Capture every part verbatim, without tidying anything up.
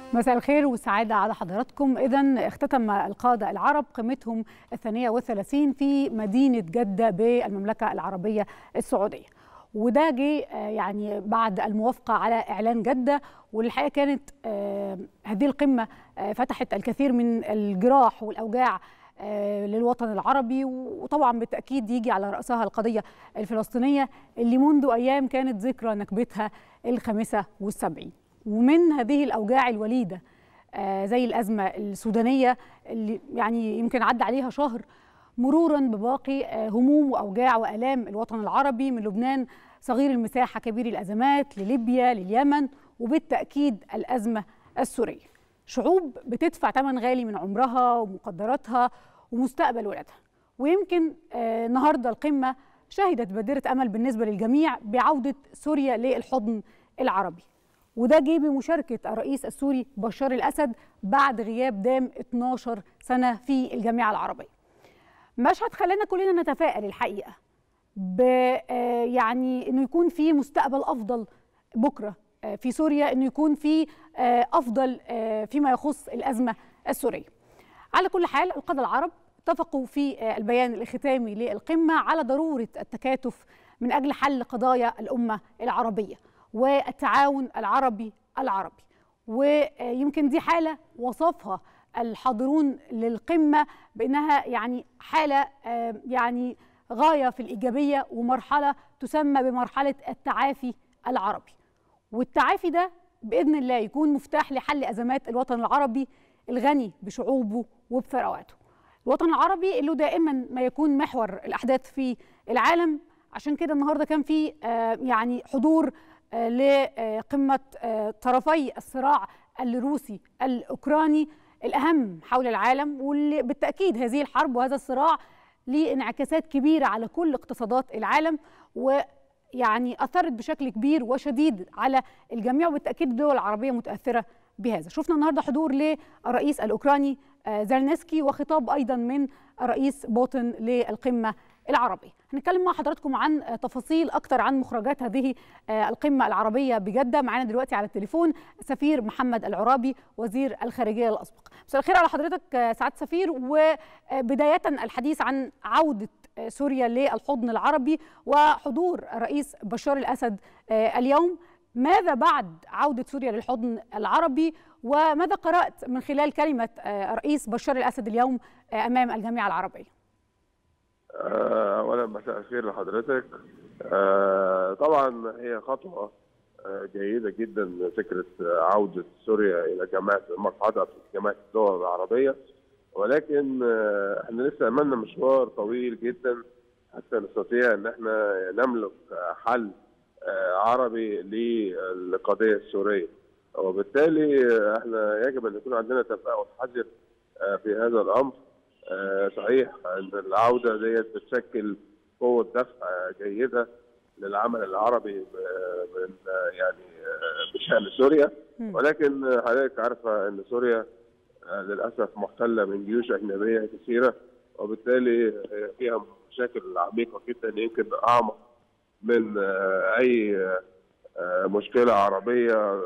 مساء الخير والسعادة على حضراتكم. إذن اختتم القادة العرب قمتهم الثانية والثلاثين في مدينة جدة بالمملكة العربية السعودية، وده جه يعني بعد الموافقة على إعلان جدة. والحقيقة كانت هذه القمة فتحت الكثير من الجراح والأوجاع للوطن العربي، وطبعا بالتأكيد يجي على رأسها القضية الفلسطينية اللي منذ أيام كانت ذكرى نكبتها الخامسة والسبعين. ومن هذه الأوجاع الوليدة زي الأزمة السودانية اللي يعني يمكن عدى عليها شهر، مرورا بباقي هموم وأوجاع وآلام الوطن العربي، من لبنان صغير المساحة كبير الأزمات لليبيا لليمن، وبالتأكيد الأزمة السورية. شعوب بتدفع ثمن غالي من عمرها ومقدراتها ومستقبل ولادها. ويمكن النهارده القمة شهدت بادرة أمل بالنسبة للجميع بعودة سوريا للحضن العربي، وده جه بمشاركة الرئيس السوري بشار الأسد بعد غياب دام اتناشر سنة في الجامعة العربية. مشهد خلانا كلنا نتفائل الحقيقة ب يعني انه يكون في مستقبل افضل بكره في سوريا، انه يكون في افضل فيما يخص الازمه السوريه. على كل حال القاده العرب اتفقوا في البيان الختامي للقمه على ضروره التكاتف من اجل حل قضايا الامه العربيه والتعاون العربي العربي، ويمكن دي حاله وصفها الحاضرون للقمه بانها يعني حاله يعني غايه في الايجابيه، ومرحله تسمى بمرحله التعافي العربي. والتعافي ده باذن الله يكون مفتاح لحل ازمات الوطن العربي الغني بشعوبه وبثرواته. الوطن العربي اللي دائما ما يكون محور الاحداث في العالم، عشان كده النهارده كان في يعني حضور لقمه طرفي الصراع الروسي الاوكراني الأهم حول العالم، واللي بالتأكيد هذه الحرب وهذا الصراع ليه انعكاسات كبيرة على كل اقتصادات العالم، ويعني أثرت بشكل كبير وشديد على الجميع، وبالتأكيد الدول العربية متأثرة بهذا. شفنا النهاردة حضور للرئيس الأوكراني زيلينسكي وخطاب أيضا من الرئيس بوتين للقمة العربية. هنتكلم مع حضراتكم عن تفاصيل أكتر عن مخرجات هذه القمة العربية بجدة. معانا دلوقتي على التليفون سفير محمد العرابي وزير الخارجية الأسبق. مساء الخير على حضرتك سعادة السفير. وبداية الحديث عن عودة سوريا للحضن العربي وحضور الرئيس بشار الأسد اليوم، ماذا بعد عودة سوريا للحضن العربي، وماذا قرأت من خلال كلمة الرئيس بشار الأسد اليوم أمام الجامعة العربية؟ أولا مساء الخير لحضرتك. أه طبعا هي خطوة جيدة جدا فكرة عودة سوريا إلى جماعة مقعدها في جماعة الدول العربية، ولكن احنا لسه أمامنا مشوار طويل جدا حتى نستطيع أن احنا نملك حل عربي للقضية السورية، وبالتالي احنا يجب أن يكون عندنا تفاؤل حذر في هذا الأمر. صحيح ان العوده ديت بتشكل قوه دفع جيده للعمل العربي من يعني بشان سوريا، ولكن حضرتك عارفه ان سوريا للاسف محتله من جيوش اجنبيه كثيره، وبالتالي فيها مشاكل عميقه جدا يمكن اعمق من اي مشكله عربيه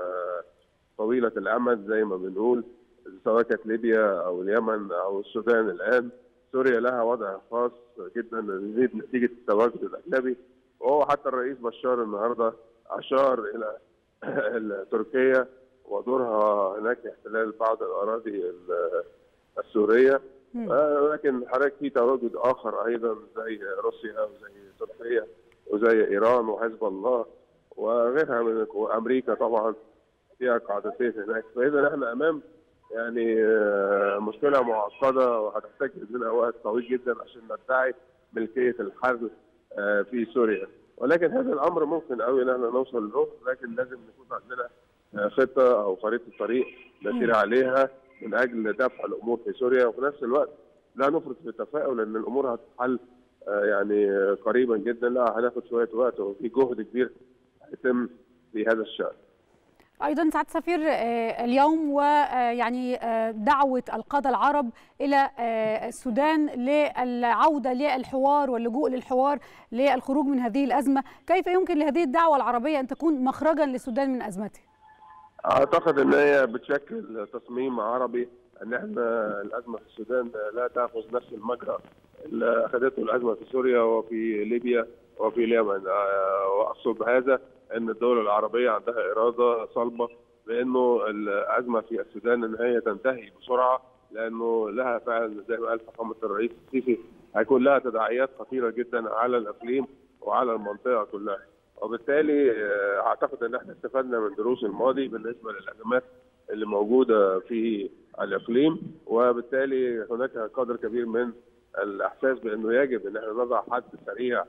طويله الامد زي ما بنقول، سواء كانت ليبيا او اليمن او السودان. الان سوريا لها وضع خاص جدا نتيجه التواجد الاجنبي، وهو حتى الرئيس بشار النهارده اشار الى تركيا ودورها هناك احتلال بعض الاراضي السوريه، ولكن حضرتك في تواجد اخر ايضا زي روسيا وزي تركيا وزي ايران وحزب الله وغيرها من امريكا طبعا فيها قاعدتين هناك. فاذا احنا امام يعني مشكلة معقدة وهتحتاج مننا وقت طويل جدا عشان ندعي ملكية الحل في سوريا، ولكن هذا الأمر ممكن قوي إن احنا نوصل له، لكن لازم نكون عندنا خطة أو خريطة طريق نسير عليها من أجل دفع الأمور في سوريا، وفي نفس الوقت لا نفرط في التفاؤل إن الأمور هتتحل يعني قريبا جدا، لا هناخد شوية وقت وفي جهد كبير هيتم في هذا الشأن. أيضا سعادة السفير اليوم ويعني دعوة القادة العرب إلى السودان للعودة للحوار واللجوء للحوار للخروج من هذه الأزمة، كيف يمكن لهذه الدعوة العربية أن تكون مخرجا للسودان من أزمته؟ اعتقد ان هي بتشكل تصميم عربي، ان احنا الازمه في السودان لا تاخذ نفس المجرى اللي اخذته الازمه في سوريا وفي ليبيا وفي اليمن. واقصد بهذا ان الدول العربيه عندها اراده صلبه بانه الازمه في السودان ان هي تنتهي بسرعه، لانه لها فعلا زي ما قال فخامه الرئيس السيسي هيكون لها تداعيات خطيره جدا على الاقليم وعلى المنطقه كلها. وبالتالي اعتقد ان احنا استفدنا من دروس الماضي بالنسبه للازمات اللي موجوده في الاقليم، وبالتالي هناك قدر كبير من الاحساس بانه يجب ان احنا نضع حد سريع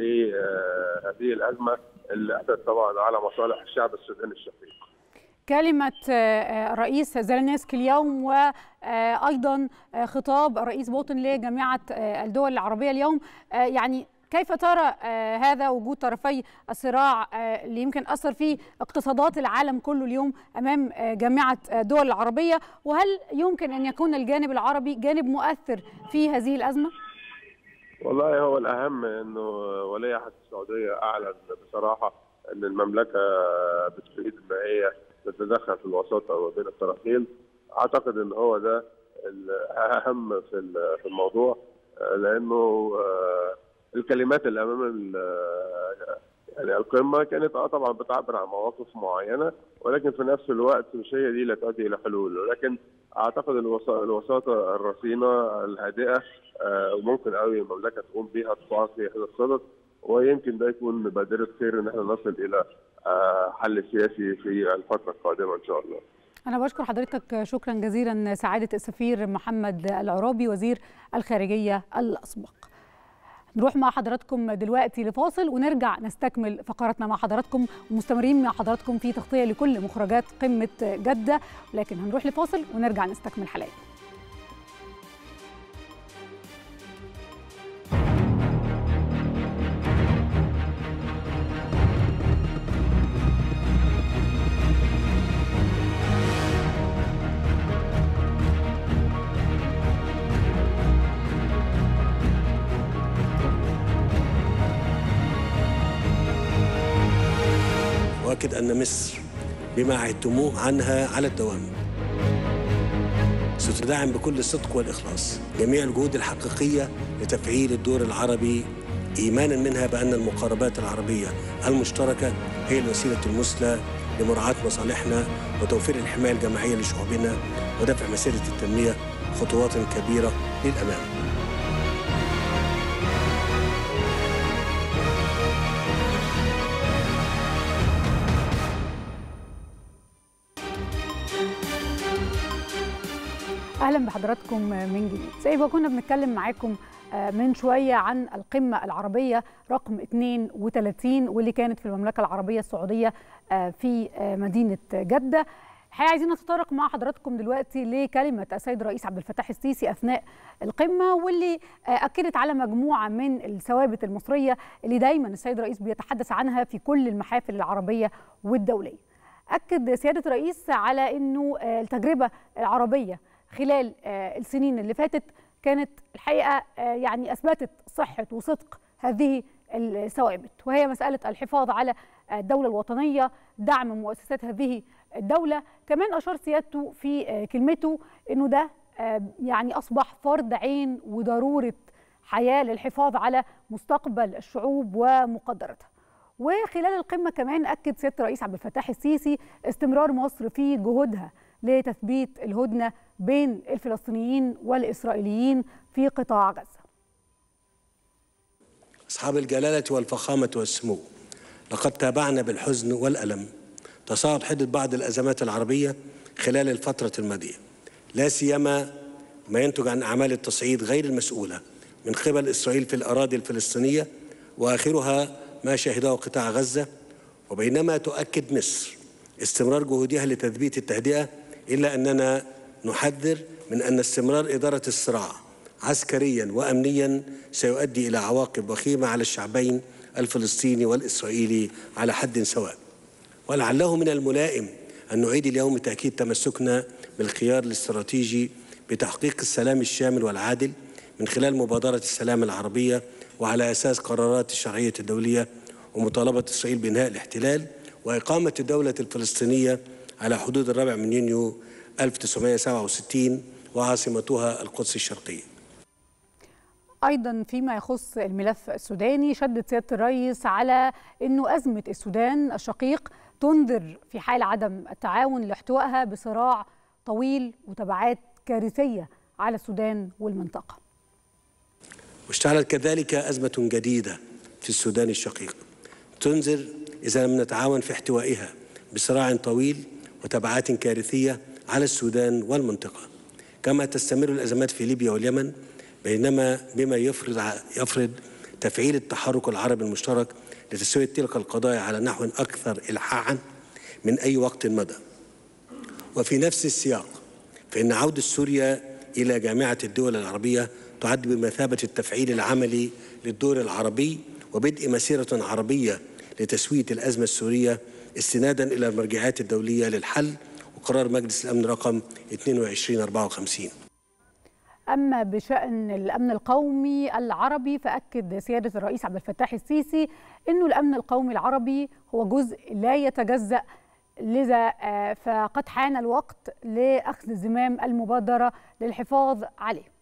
لهذه الازمه اللي اتت طبعا على مصالح الشعب السوداني الشقيق. كلمة رئيس زيلينسكي اليوم وأيضا خطاب رئيس بوتين لجامعة الدول العربية اليوم، يعني كيف ترى هذا وجود طرفي الصراع اللي يمكن أثر فيه اقتصادات العالم كله اليوم أمام جامعة الدول العربية، وهل يمكن أن يكون الجانب العربي جانب مؤثر في هذه الأزمة؟ والله هو الأهم أنه ولي عهد السعودية أعلن بصراحة أن المملكة بتريد أن هي تتدخل في الوساطة بين الطرفين. أعتقد أن هو ده الأهم في الموضوع، لأنه الكلمات اللي امام يعني القمه كانت اه طبعا بتعبر عن مواقف معينه، ولكن في نفس الوقت مش هي دي اللي تؤدي الى حلول. ولكن اعتقد الوساطه الرصينه الهادئه وممكن قوي المملكه تقوم بها تقع في هذا الصدد، ويمكن ده يكون بادره خير ان احنا نصل الى حل سياسي في الفتره القادمه ان شاء الله. أنا بشكر حضرتك شكرا جزيلا سعادة السفير محمد العرابي وزير الخارجية الأسبق. نروح مع حضراتكم دلوقتي لفاصل ونرجع نستكمل فقراتنا مع حضراتكم، ومستمرين مع حضراتكم في تغطية لكل مخرجات قمة جدة، لكن هنروح لفاصل ونرجع نستكمل حلقتنا. أؤكد أن مصر بما عهدتموه عنها على الدوام ستدعم بكل صدق والإخلاص جميع الجهود الحقيقية لتفعيل الدور العربي، إيمانا منها بأن المقاربات العربية المشتركة هي الوسيلة المثلى لمراعاة مصالحنا وتوفير الحماية الجماعية لشعوبنا ودفع مسيرة التنمية خطوات كبيرة للأمام. أهلا بحضراتكم من جديد. زي ما كنا بنتكلم معاكم من شوية عن القمة العربية رقم اثنين وثلاثين واللي كانت في المملكة العربية السعودية في مدينة جدة. الحقيقة عايزين نتطرق مع حضراتكم دلوقتي لكلمة السيد الرئيس عبد الفتاح السيسي أثناء القمة، واللي أكدت على مجموعة من الثوابت المصرية اللي دايما السيد الرئيس بيتحدث عنها في كل المحافل العربية والدولية. أكد سيادة الرئيس على أنه التجربة العربية خلال السنين اللي فاتت كانت الحقيقة يعني أثبتت صحة وصدق هذه الثوابت، وهي مسألة الحفاظ على الدولة الوطنية، دعم مؤسسات هذه الدولة. كمان أشار سيادته في كلمته أنه ده يعني أصبح فرض عين وضرورة حياة للحفاظ على مستقبل الشعوب ومقدراتها. وخلال القمة كمان أكد سيادة الرئيس عبد الفتاح السيسي استمرار مصر في جهودها لتثبيت الهدنة بين الفلسطينيين والإسرائيليين في قطاع غزة. أصحاب الجلالة والفخامة والسمو، لقد تابعنا بالحزن والألم تصاعد حدة بعض الأزمات العربية خلال الفترة الماضية، لا سيما ما ينتج عن أعمال التصعيد غير المسؤولة من قبل إسرائيل في الأراضي الفلسطينية، وآخرها ما شهده قطاع غزة. وبينما تؤكد مصر استمرار جهودها لتثبيت التهدئة، إلا أننا نحذر من أن استمرار إدارة الصراع عسكريا وأمنيا سيؤدي إلى عواقب وخيمة على الشعبين الفلسطيني والإسرائيلي على حد سواء. ولعله من الملائم أن نعيد اليوم تأكيد تمسكنا بالخيار الاستراتيجي بتحقيق السلام الشامل والعادل من خلال مبادرة السلام العربية، وعلى أساس قرارات الشرعية الدولية، ومطالبة إسرائيل بإنهاء الاحتلال وإقامة الدولة الفلسطينية على حدود الرابع من يونيو ألف وتسعمائة وسبعة وستين وعاصمتها القدس الشرقية. أيضا فيما يخص الملف السوداني، شدد سيادة الرئيس على أنه أزمة السودان الشقيق تنذر في حال عدم التعاون لاحتوائها بصراع طويل وتبعات كارثية على السودان والمنطقة. واشتعلت كذلك أزمة جديدة في السودان الشقيق تنذر إذا لم نتعاون في احتوائها بصراع طويل وتبعات كارثية على السودان والمنطقة. كما تستمر الأزمات في ليبيا واليمن، بينما بما يفرض يفرض تفعيل التحرك العربي المشترك لتسوية تلك القضايا على نحو أكثر إلحاحا من أي وقت مضى. وفي نفس السياق فإن عودة سوريا إلى جامعة الدول العربية تعد بمثابة التفعيل العملي للدور العربي وبدء مسيرة عربية لتسوية الأزمة السورية استنادا إلى المرجعيات الدولية للحل وقرار مجلس الأمن رقم اثنين وعشرين أربعة وخمسين. أما بشأن الأمن القومي العربي، فأكد سيادة الرئيس عبد الفتاح السيسي أنه الأمن القومي العربي هو جزء لا يتجزأ، لذا فقد حان الوقت لأخذ زمام المبادرة للحفاظ عليه.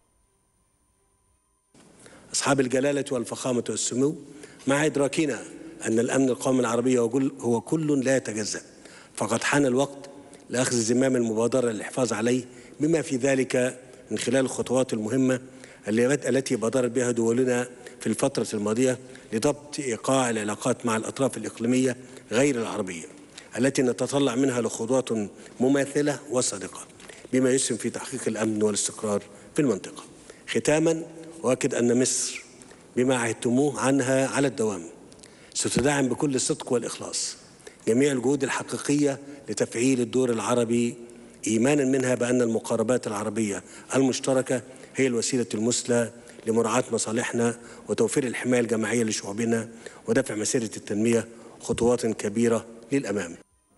أصحاب الجلالة والفخامة والسمو، مع إدراكنا أن الأمن القومي العربي هو كل لا يتجزأ، فقد حان الوقت لأخذ زمام المبادرة للحفاظ عليه، بما في ذلك من خلال الخطوات المهمة التي بادرت بها دولنا في الفترة الماضية لضبط إيقاع العلاقات مع الأطراف الإقليمية غير العربية التي نتطلع منها لخطوات مماثلة وصادقة بما يسهم في تحقيق الأمن والاستقرار في المنطقة. ختاما، أؤكد أن مصر بما عهدتموه عنها على الدوام ستدعم بكل صدق والإخلاص جميع الجهود الحقيقية لتفعيل الدور العربي، إيمانا منها بأن المقاربات العربية المشتركة هي الوسيلة المثلى لمراعاة مصالحنا وتوفير الحماية الجماعية لشعوبنا ودفع مسيرة التنمية خطوات كبيرة للأمام.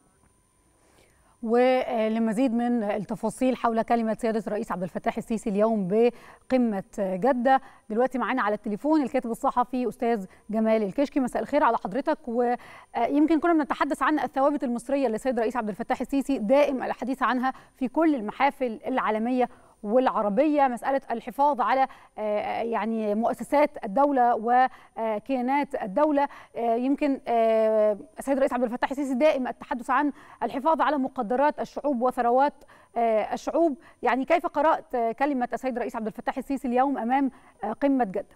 ولمزيد من التفاصيل حول كلمة سيادة الرئيس عبد الفتاح السيسي اليوم بقمة جدة، دلوقتي معانا على التليفون الكاتب الصحفي أستاذ جمال الكشكي. مساء الخير على حضرتك. ويمكن كنا بنتحدث عن الثوابت المصرية للسيد الرئيس عبد الفتاح السيسي، دائم الحديث عنها في كل المحافل العالمية والعربية، مسألة الحفاظ على يعني مؤسسات الدولة وكيانات الدولة. يمكن السيد الرئيس عبد الفتاح السيسي دائم التحدث عن الحفاظ على مقدرات الشعوب وثروات الشعوب. يعني كيف قرأت كلمة السيد الرئيس عبد الفتاح السيسي اليوم أمام قمة جدة؟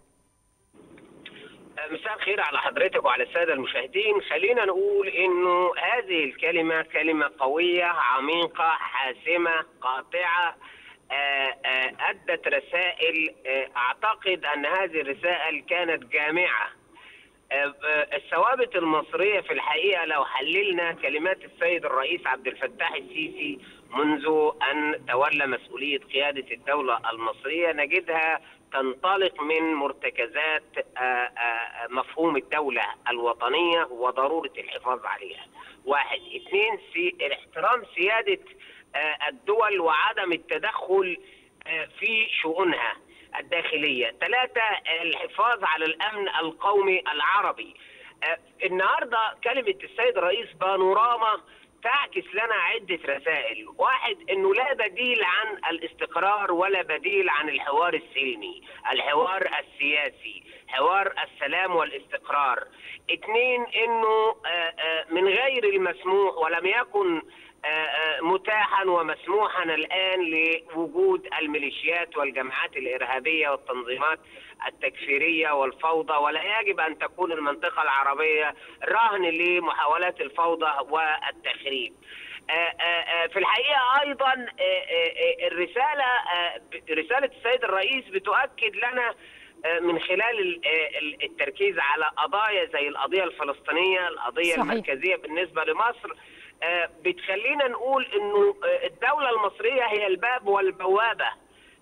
مساء الخير على حضرتك وعلى السادة المشاهدين. خلينا نقول إنه هذه الكلمة كلمة قوية عميقة حاسمة قاطعة، أدت رسائل. أعتقد أن هذه الرسائل كانت جامعة. الثوابت المصرية في الحقيقة لو حللنا كلمات السيد الرئيس عبد الفتاح السيسي منذ أن تولى مسؤولية قيادة الدولة المصرية نجدها تنطلق من مرتكزات مفهوم الدولة الوطنية وضرورة الحفاظ عليها. واحد، اثنين، سي... احترام سيادة الدول وعدم التدخل في شؤونها الداخلية. ثلاثة، الحفاظ على الأمن القومي العربي. النهاردة كلمة السيد الرئيس بانوراما تعكس لنا عدة رسائل. واحد، انه لا بديل عن الاستقرار ولا بديل عن الحوار السلمي، الحوار السياسي، حوار السلام والاستقرار. اثنين، انه من غير المسموح ولم يكن متاحا ومسموحا الآن لوجود الميليشيات والجماعات الإرهابية والتنظيمات التكفيرية والفوضى، ولا يجب أن تكون المنطقة العربية رهن لمحاولات الفوضى والتخريب. في الحقيقة أيضا الرسالة رسالة السيد الرئيس بتؤكد لنا من خلال التركيز على قضايا زي القضية الفلسطينية، القضية صحيح. المركزية بالنسبة لمصر، بتخلينا نقول انه الدولة المصرية هي الباب والبوابة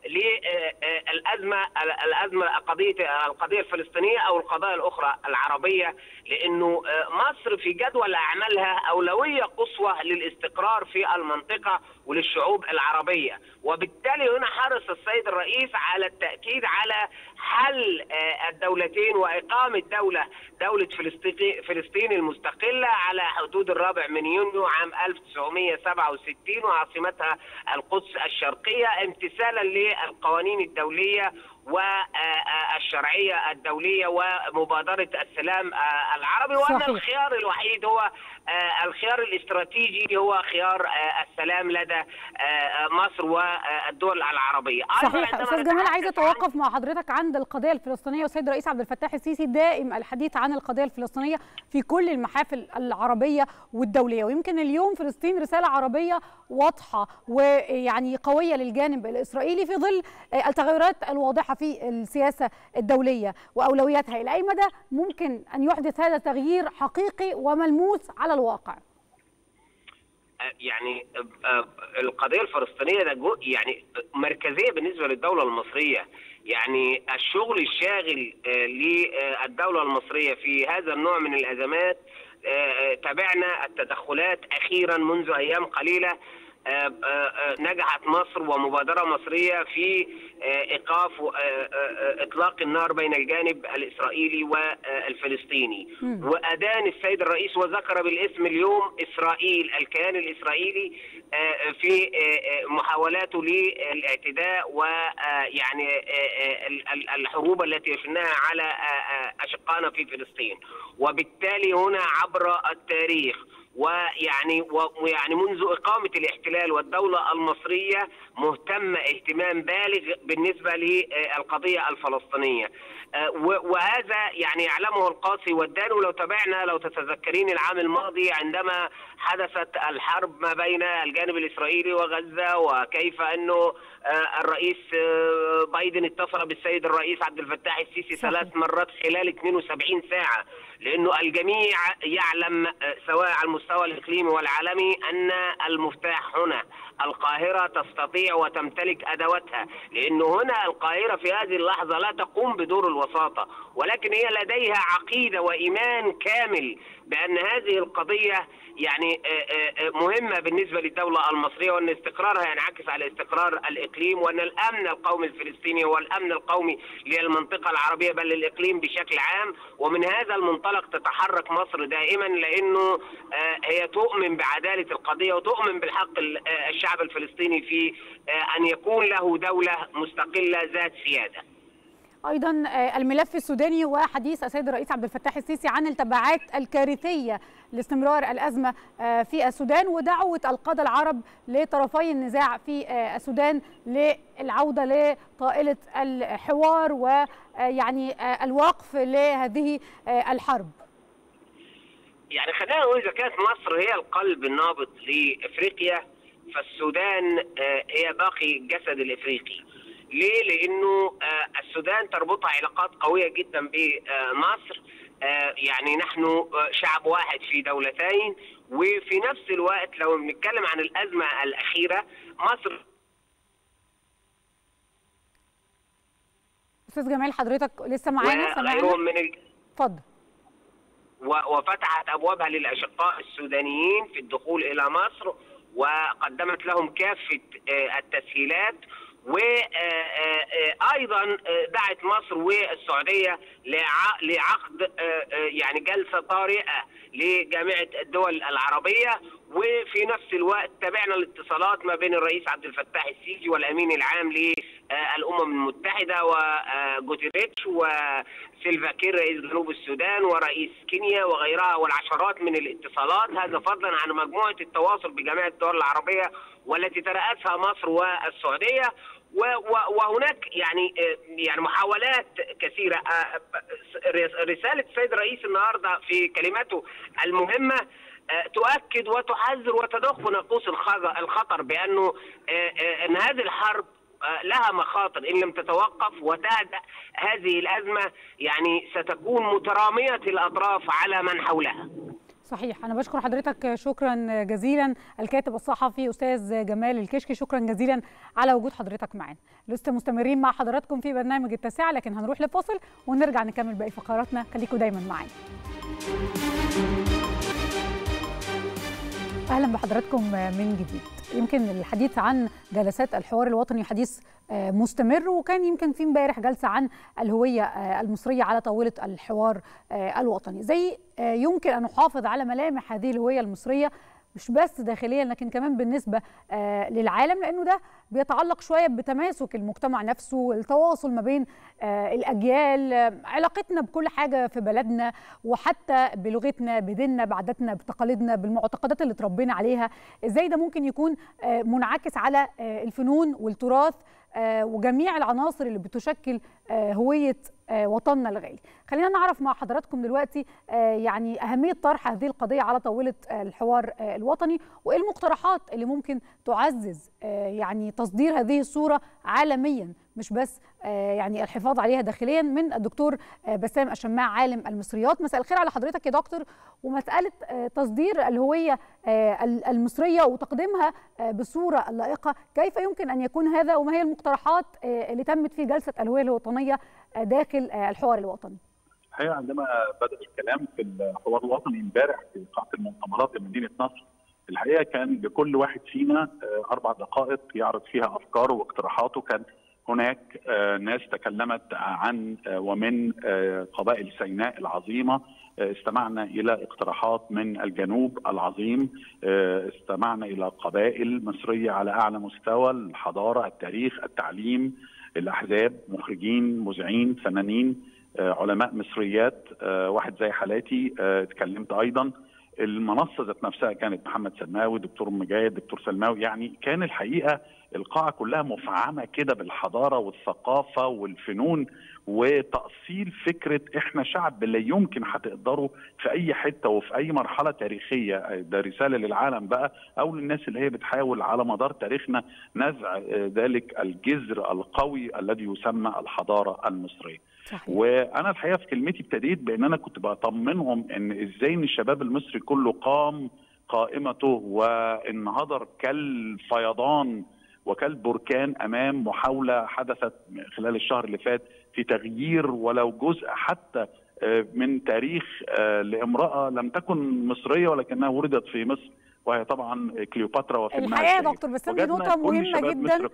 للازمه الازمه قضيه القضيه الفلسطينيه او القضايا الاخرى العربيه، لانه مصر في جدول اعمالها اولويه قصوى للاستقرار في المنطقه وللشعوب العربيه، وبالتالي هنا حرص السيد الرئيس على التاكيد على حل الدولتين واقامه دوله دوله فلسطين المستقله على حدود الرابع من يونيو عام ألف وتسعمائة وسبعة وستين وعاصمتها القدس الشرقيه، امتثالا للقوانين الدوليه والشرعيه الدوليه ومبادره السلام العربي، وان الخيار الوحيد هو الخيار الاستراتيجي هو خيار السلام لدى مصر والدول العربيه. صحيح. استاذ جمال، عايزه اتوقف مع حضرتك عند القضيه الفلسطينيه، والسيد الرئيس عبد الفتاح السيسي دائم الحديث عن القضيه الفلسطينيه في كل المحافل العربيه والدوليه، ويمكن اليوم فلسطين رساله عربيه واضحه ويعني قويه للجانب الاسرائيلي في ظل التغيرات الواضحه في السياسه الدوليه واولوياتها. الى اي مدى ممكن ان يحدث هذا تغيير حقيقي وملموس على الواقع؟ يعني القضيه الفلسطينيه ده يعني مركزيه بالنسبه للدوله المصريه، يعني الشغل الشاغل للدوله المصريه في هذا النوع من الازمات. تابعنا التدخلات اخيرا منذ ايام قليله، نجحت مصر ومبادرة مصرية في إيقاف إطلاق النار بين الجانب الإسرائيلي والفلسطيني، وأدان السيد الرئيس وذكر بالاسم اليوم إسرائيل، الكيان الإسرائيلي في محاولاته للاعتداء ويعني الحروب التي يشنها على أشقائنا في فلسطين. وبالتالي هنا عبر التاريخ ويعني ويعني منذ إقامة الاحتلال والدولة المصرية مهتمة اهتمام بالغ بالنسبة للقضية الفلسطينية، وهذا يعني يعلمه القاصي والداني. ولو تابعنا لو تتذكرين العام الماضي عندما حدثت الحرب ما بين الجانب الإسرائيلي وغزة، وكيف أنه الرئيس بايدن اتصل بالسيد الرئيس عبد الفتاح السيسي ثلاث مرات خلال اثنين وسبعين ساعة، لأنه الجميع يعلم سواء على المستوى الإقليمي والعالمي أن المفتاح هنا القاهرة تستطيع وتمتلك أدواتها، لأنه هنا القاهرة في هذه اللحظة لا تقوم بدور الوساطة، ولكن هي لديها عقيدة وإيمان كامل بأن هذه القضية يعني مهمة بالنسبة للدولة المصرية، وأن استقرارها ينعكس على استقرار الإقليم، وأن الأمن القومي الفلسطيني هو الأمن القومي للمنطقة العربية بل للإقليم بشكل عام. ومن هذا المنطلق تتحرك مصر دائما، لأنه هي تؤمن بعدالة القضية وتؤمن بالحق الشعب الفلسطيني في أن يكون له دولة مستقلة ذات سيادة. أيضا الملف السوداني وحديث السيد الرئيس عبد الفتاح السيسي عن التبعات الكارثية لاستمرار الأزمة في السودان، ودعوة القادة العرب لطرفي النزاع في السودان للعودة لطائلة الحوار ويعني الوقف لهذه الحرب. يعني خلينا نقول إذا كانت مصر هي القلب النابض لإفريقيا، فالسودان هي باقي الجسد الإفريقي. ليه؟ لأنه السودان تربطها علاقات قوية جدا بمصر، يعني نحن شعب واحد في دولتين، وفي نفس الوقت لو بنتكلم عن الأزمة الأخيرة مصر. أستاذ جمال حضرتك لسه معانا؟ سامعنا؟ اتفضل. وفتحت أبوابها للأشقاء السودانيين في الدخول إلى مصر، وقدمت لهم كافة التسهيلات، وأيضا دعت مصر والسعودية لعقد يعني جلسة طارئة لجامعة الدول العربية. وفي نفس الوقت تابعنا الاتصالات ما بين الرئيس عبد الفتاح السيسي والأمين العام للأمم المتحدة وجوتيريتش وسيلفا كير رئيس جنوب السودان ورئيس كينيا وغيرها، والعشرات من الاتصالات، هذا فضلا عن مجموعة التواصل بجامعة الدول العربية والتي ترأسها مصر والسعودية. وهناك يعني يعني محاولات كثيرة. رسالة السيد الرئيس النهارده في كلماته المهمة تؤكد وتحذر وتدق ناقوس الخطر بأنه أن هذه الحرب لها مخاطر إن لم تتوقف وتهدأ هذه الأزمة، يعني ستكون مترامية الأطراف على من حولها. صحيح. أنا بشكر حضرتك شكرا جزيلا الكاتب الصحفي أستاذ جمال الكشكي، شكرا جزيلا على وجود حضرتك معنا. لسه مستمرين مع حضراتكم في برنامج التاسعة، لكن هنروح لفاصل ونرجع نكمل باقي فقراتنا، خليكم دايما معانا. أهلا بحضراتكم من جديد. يمكن الحديث عن جلسات الحوار الوطني حديث مستمر، وكان يمكن في امبارح جلسة عن الهوية المصرية على طاولة الحوار الوطني. زي يمكن أن نحافظ على ملامح هذه الهوية المصرية مش بس داخليا لكن كمان بالنسبة للعالم، لأنه ده بيتعلق شوية بتماسك المجتمع نفسه، التواصل ما بين الأجيال، علاقتنا بكل حاجة في بلدنا، وحتى بلغتنا، بديننا، بعاداتنا، بتقاليدنا، بالمعتقدات اللي اتربينا عليها. ازاي ده ممكن يكون منعكس على الفنون والتراث وجميع العناصر اللي بتشكل هوية وطننا الغالي. خلينا نعرف مع حضراتكم دلوقتي يعني أهمية طرح هذه القضية على طاولة الحوار الوطني، وإيه المقترحات اللي ممكن تعزز يعني تصدير هذه الصورة عالميا، مش بس يعني الحفاظ عليها داخليا، من الدكتور بسام الشماع عالم المصريات. مساء الخير على حضرتك يا دكتور. ومسألة تصدير الهوية المصرية وتقديمها بصورة لائقة، كيف يمكن أن يكون هذا، وما هي المقترحات اللي تمت في جلسة الهوية الوطنية داخل الحوار الوطني؟ الحقيقة عندما بدأ الكلام في الحوار الوطني امبارح في قاعة المؤتمرات لمدينة نصر، الحقيقة كان لكل واحد فينا أربع دقائق يعرض فيها أفكاره واقتراحاته. كان هناك ناس تكلمت عن ومن قبائل سيناء العظيمة، استمعنا إلى اقتراحات من الجنوب العظيم، استمعنا إلى قبائل مصرية على أعلى مستوى، الحضارة، التاريخ، التعليم، الأحزاب، مخرجين، مذيعين، فنانين، علماء مصريات، واحد زي حالاتي اتكلمت أيضا. المنصة ذات نفسها كانت محمد سلماوي، دكتور مجاهد، دكتور سلماوي. يعني كان الحقيقة القاعة كلها مفعمة كده بالحضارة والثقافة والفنون وتأصيل فكرة احنا شعب لا يمكن هتقدروا في اي حتة وفي اي مرحلة تاريخية. ده رسالة للعالم بقى او للناس اللي هي بتحاول على مدار تاريخنا نزع ذلك الجذر القوي الذي يسمى الحضارة المصرية. صحيح. وانا الحقيقة في كلمتي ابتديت بان انا كنت بطمنهم ان ازاي ان الشباب المصري كله قام قائمته وانهضر كالفيضان وكالبركان امام محاوله حدثت خلال الشهر اللي فات في تغيير ولو جزء حتى من تاريخ لامراه لم تكن مصريه ولكنها ولدت في مصر، وهي طبعا كليوباترا وفيلمها الحقيقه يا دكتور بس دي نقطه مهمه جدا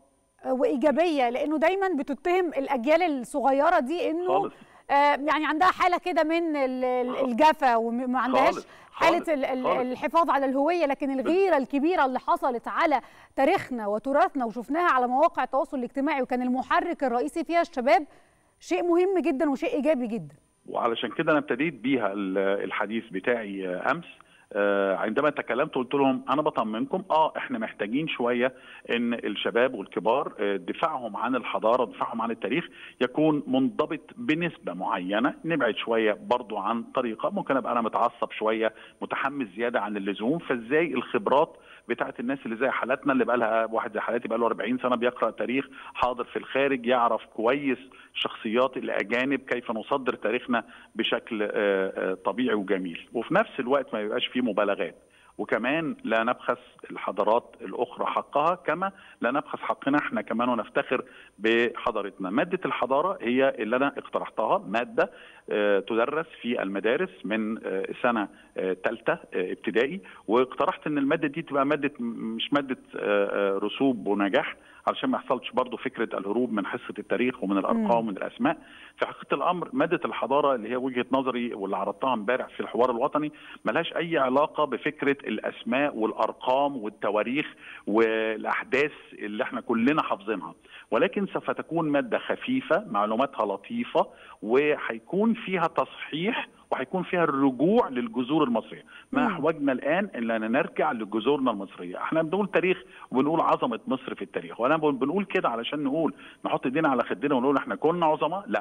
وايجابيه، لانه دايما بتتهم الاجيال الصغيره دي انه خالص. يعني عندها حاله كده من الجفا وما عندهاش حاله خالص. الحفاظ على الهويه، لكن الغيره الكبيره اللي حصلت على تاريخنا وتراثنا وشفناها على مواقع التواصل الاجتماعي وكان المحرك الرئيسي فيها الشباب، شيء مهم جدا وشيء ايجابي جدا. وعلشان كده انا ابتديت بيها الحديث بتاعي امس عندما تكلمت قلت لهم انا بطمنكم اه احنا محتاجين شويه ان الشباب والكبار دفاعهم عن الحضاره دفاعهم عن التاريخ يكون منضبط بنسبه معينه، نبعد شويه برضو عن طريقه ممكن ابقى انا متعصب شويه متحمس زياده عن اللزوم. فازاي الخبرات بتاعت الناس اللي زي حالاتنا اللي بقى لها واحد زي حالاتي بقى له أربعين سنه بيقرا تاريخ، حاضر في الخارج، يعرف كويس شخصيات الاجانب، كيف نصدر تاريخنا بشكل طبيعي وجميل، وفي نفس الوقت ما يبقاش فيه مبالغات، وكمان لا نبخس الحضارات الاخرى حقها كما لا نبخس حقنا احنا كمان ونفتخر بحضارتنا. ماده الحضاره هي اللي انا اقترحتها، ماده تدرس في المدارس من سنه ثالثه ابتدائي، واقترحت ان الماده دي تبقى ماده مش ماده رسوب ونجاح علشان ما يحصلش برضه فكره الهروب من حصه التاريخ ومن الارقام ومن الاسماء. في حقيقه الامر ماده الحضاره اللي هي وجهه نظري واللي عرضتها امبارح في الحوار الوطني ملهاش اي علاقه بفكره الاسماء والارقام والتواريخ والاحداث اللي احنا كلنا حافظينها، ولكن سوف تكون ماده خفيفه معلوماتها لطيفه وهيكون فيها تصحيح وهيكون فيها الرجوع للجذور المصريه. ما احوجنا الان ان نرجع لجذورنا المصريه. احنا بنقول تاريخ وبنقول عظمه مصر في التاريخ، وانا بنقول كده علشان نقول نحط ايدينا على خدنا ونقول احنا كنا عظماء؟ لا،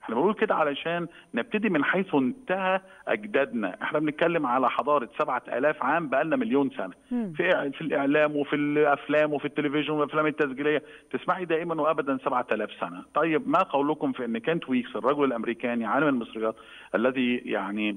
احنا بنقول كده علشان نبتدي من حيث انتهى اجدادنا. احنا بنتكلم على حضاره سبعة آلاف عام، بقى لنا مليون سنه م. في في الاعلام وفي الافلام وفي التلفزيون والافلام التسجيليه تسمعي دائما وابدا سبعة آلاف سنه. طيب ما قولكم في ان كنت ويكس الرجل الامريكاني عالم المصريات الذي يعني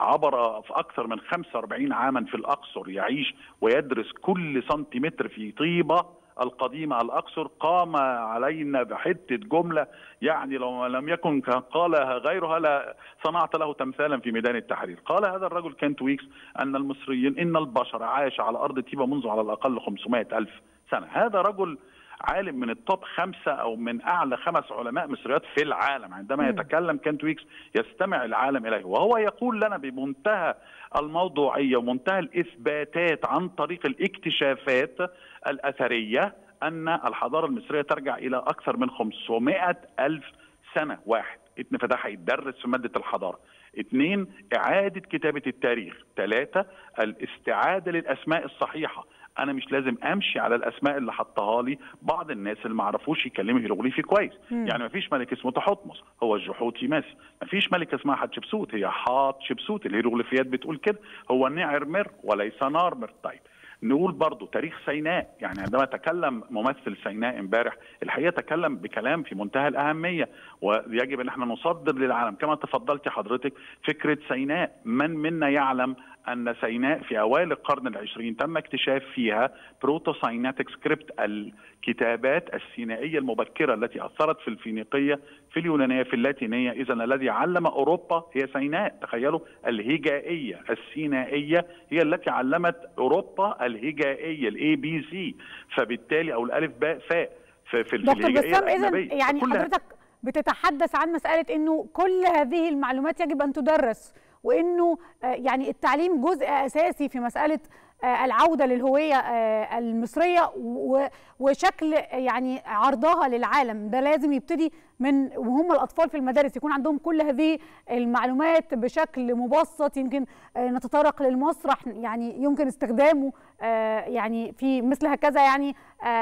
عبر في اكثر من خمسة وأربعين عاما في الاقصر يعيش ويدرس كل سنتيمتر في طيبه القديمة الأقصر، قام علينا بحتة جملة يعني لو لم يكن قالها غيرها لا صنعت له تمثالا في ميدان التحرير. قال هذا الرجل كنت ويكس أن المصريين إن البشر عاش على أرض طيبة منذ على الأقل خمسمائة ألف سنة. هذا رجل عالم من التوب خمسة أو من أعلى خمس علماء مصريات في العالم. عندما يتكلم كنت ويكس يستمع العالم إليه، وهو يقول لنا بمنتهى الموضوعية ومنتهى الإثباتات عن طريق الاكتشافات الأثرية أن الحضارة المصرية ترجع إلى أكثر من خمسمائة ألف سنة. واحد، اتنين، فده هيتدرس في مادة الحضارة. اثنين، إعادة كتابة التاريخ. ثلاثة، الاستعادة للأسماء الصحيحة. أنا مش لازم أمشي على الأسماء اللي حطها لي بعض الناس اللي ما عرفوش يكلموا هيروغليفي كويس. مم. يعني ما فيش ملك اسمه تحتمس، هو الجحوتي ماسي. ما فيش ملك اسمها حتشبسوت، هي حتشبسوت، الهيروغليفيات بتقول كده. هو نعرمر وليس نارمر. طيب نقول برضو تاريخ سيناء. يعني عندما تكلم ممثل سيناء امبارح الحقيقه تكلم بكلام في منتهى الاهميه، ويجب ان احنا نصدر للعالم كما تفضلت حضرتك فكره سيناء. من منا يعلم ان سيناء في اوائل القرن العشرين تم اكتشاف فيها بروتو سايناتيك سكريبت، الكتابات السينائيه المبكره التي اثرت في الفينيقيه، في اليونانيه، في اللاتينيه. اذا الذي علم اوروبا هي سيناء. تخيلوا، الهجائيه السينائيه هي التي علمت اوروبا الهجائيه الاي بي سي، فبالتالي او الالف باء فاء في في دكتور بسام. اذا يعني حضرتك بتتحدث عن مساله انه كل هذه المعلومات يجب ان تدرس، وانه يعني التعليم جزء اساسي في مساله العوده للهويه المصريه وشكل يعني عرضها للعالم. ده لازم يبتدي من وهم الاطفال في المدارس، يكون عندهم كل هذه المعلومات بشكل مبسط. يمكن نتطرق للمسرح، يعني يمكن استخدامه يعني في مثل هكذا يعني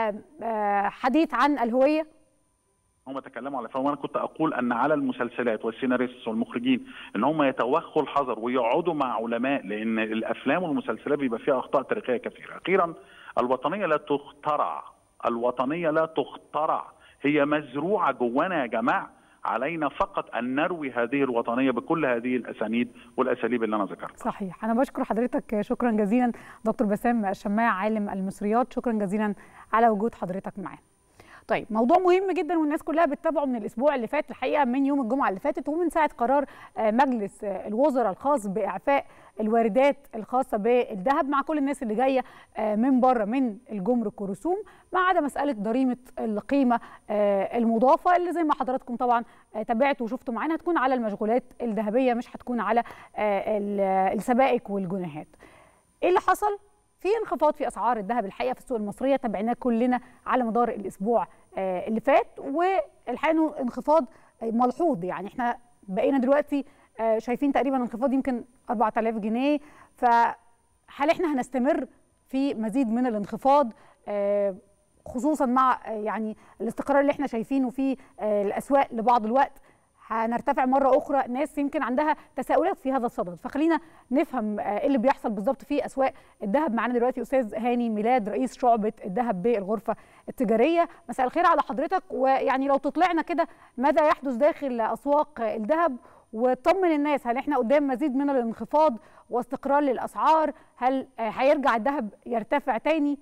حديث عن الهويه. هم تكلموا على، فانا كنت اقول ان على المسلسلات والسيناريست والمخرجين ان هم يتوخوا الحذر ويقعدوا مع علماء، لان الافلام والمسلسلات بيبقى فيها اخطاء تاريخيه كثيره. اخيرا، الوطنيه لا تخترع، الوطنيه لا تخترع، هي مزروعه جوانا يا جماعه. علينا فقط ان نروي هذه الوطنيه بكل هذه الاسانيد والاساليب اللي انا ذكرتها. صحيح. انا بشكر حضرتك شكرا جزيلا دكتور بسام الشماع عالم المصريات، شكرا جزيلا على وجود حضرتك معانا. طيب، موضوع مهم جدا والناس كلها بتتابعه من الاسبوع اللي فات، الحقيقه من يوم الجمعه اللي فاتت، ومن ساعه قرار مجلس الوزراء الخاص باعفاء الواردات الخاصه بالذهب مع كل الناس اللي جايه من بره من الجمرك والرسوم، ما عدا مساله ضريبه القيمه المضافه اللي زي ما حضراتكم طبعا تابعتوا وشفتوا معانا هتكون على المشغولات الذهبيه، مش هتكون على السبائك والجنيهات. ايه اللي حصل؟ في انخفاض في اسعار الذهب الحقيقه في السوق المصريه، تابعناه كلنا على مدار الاسبوع اللي فات، والحقيقه انخفاض ملحوظ. يعني احنا بقينا دلوقتي شايفين تقريبا انخفاض يمكن أربعة آلاف جنيه. فهل احنا هنستمر في مزيد من الانخفاض خصوصا مع يعني الاستقرار اللي احنا شايفينه في الاسواق لبعض الوقت؟ هنرتفع مرة أخرى؟ ناس يمكن عندها تساؤلات في هذا الصدد، فخلينا نفهم ايه اللي بيحصل بالظبط في أسواق الذهب. معانا دلوقتي أستاذ هاني ميلاد رئيس شعبة الذهب بالغرفة التجارية. مساء الخير على حضرتك، ويعني لو تطلعنا كده ماذا يحدث داخل أسواق الذهب وطمن الناس، هل احنا قدام مزيد من الانخفاض واستقرار للأسعار؟ هل هيرجع الذهب يرتفع تاني؟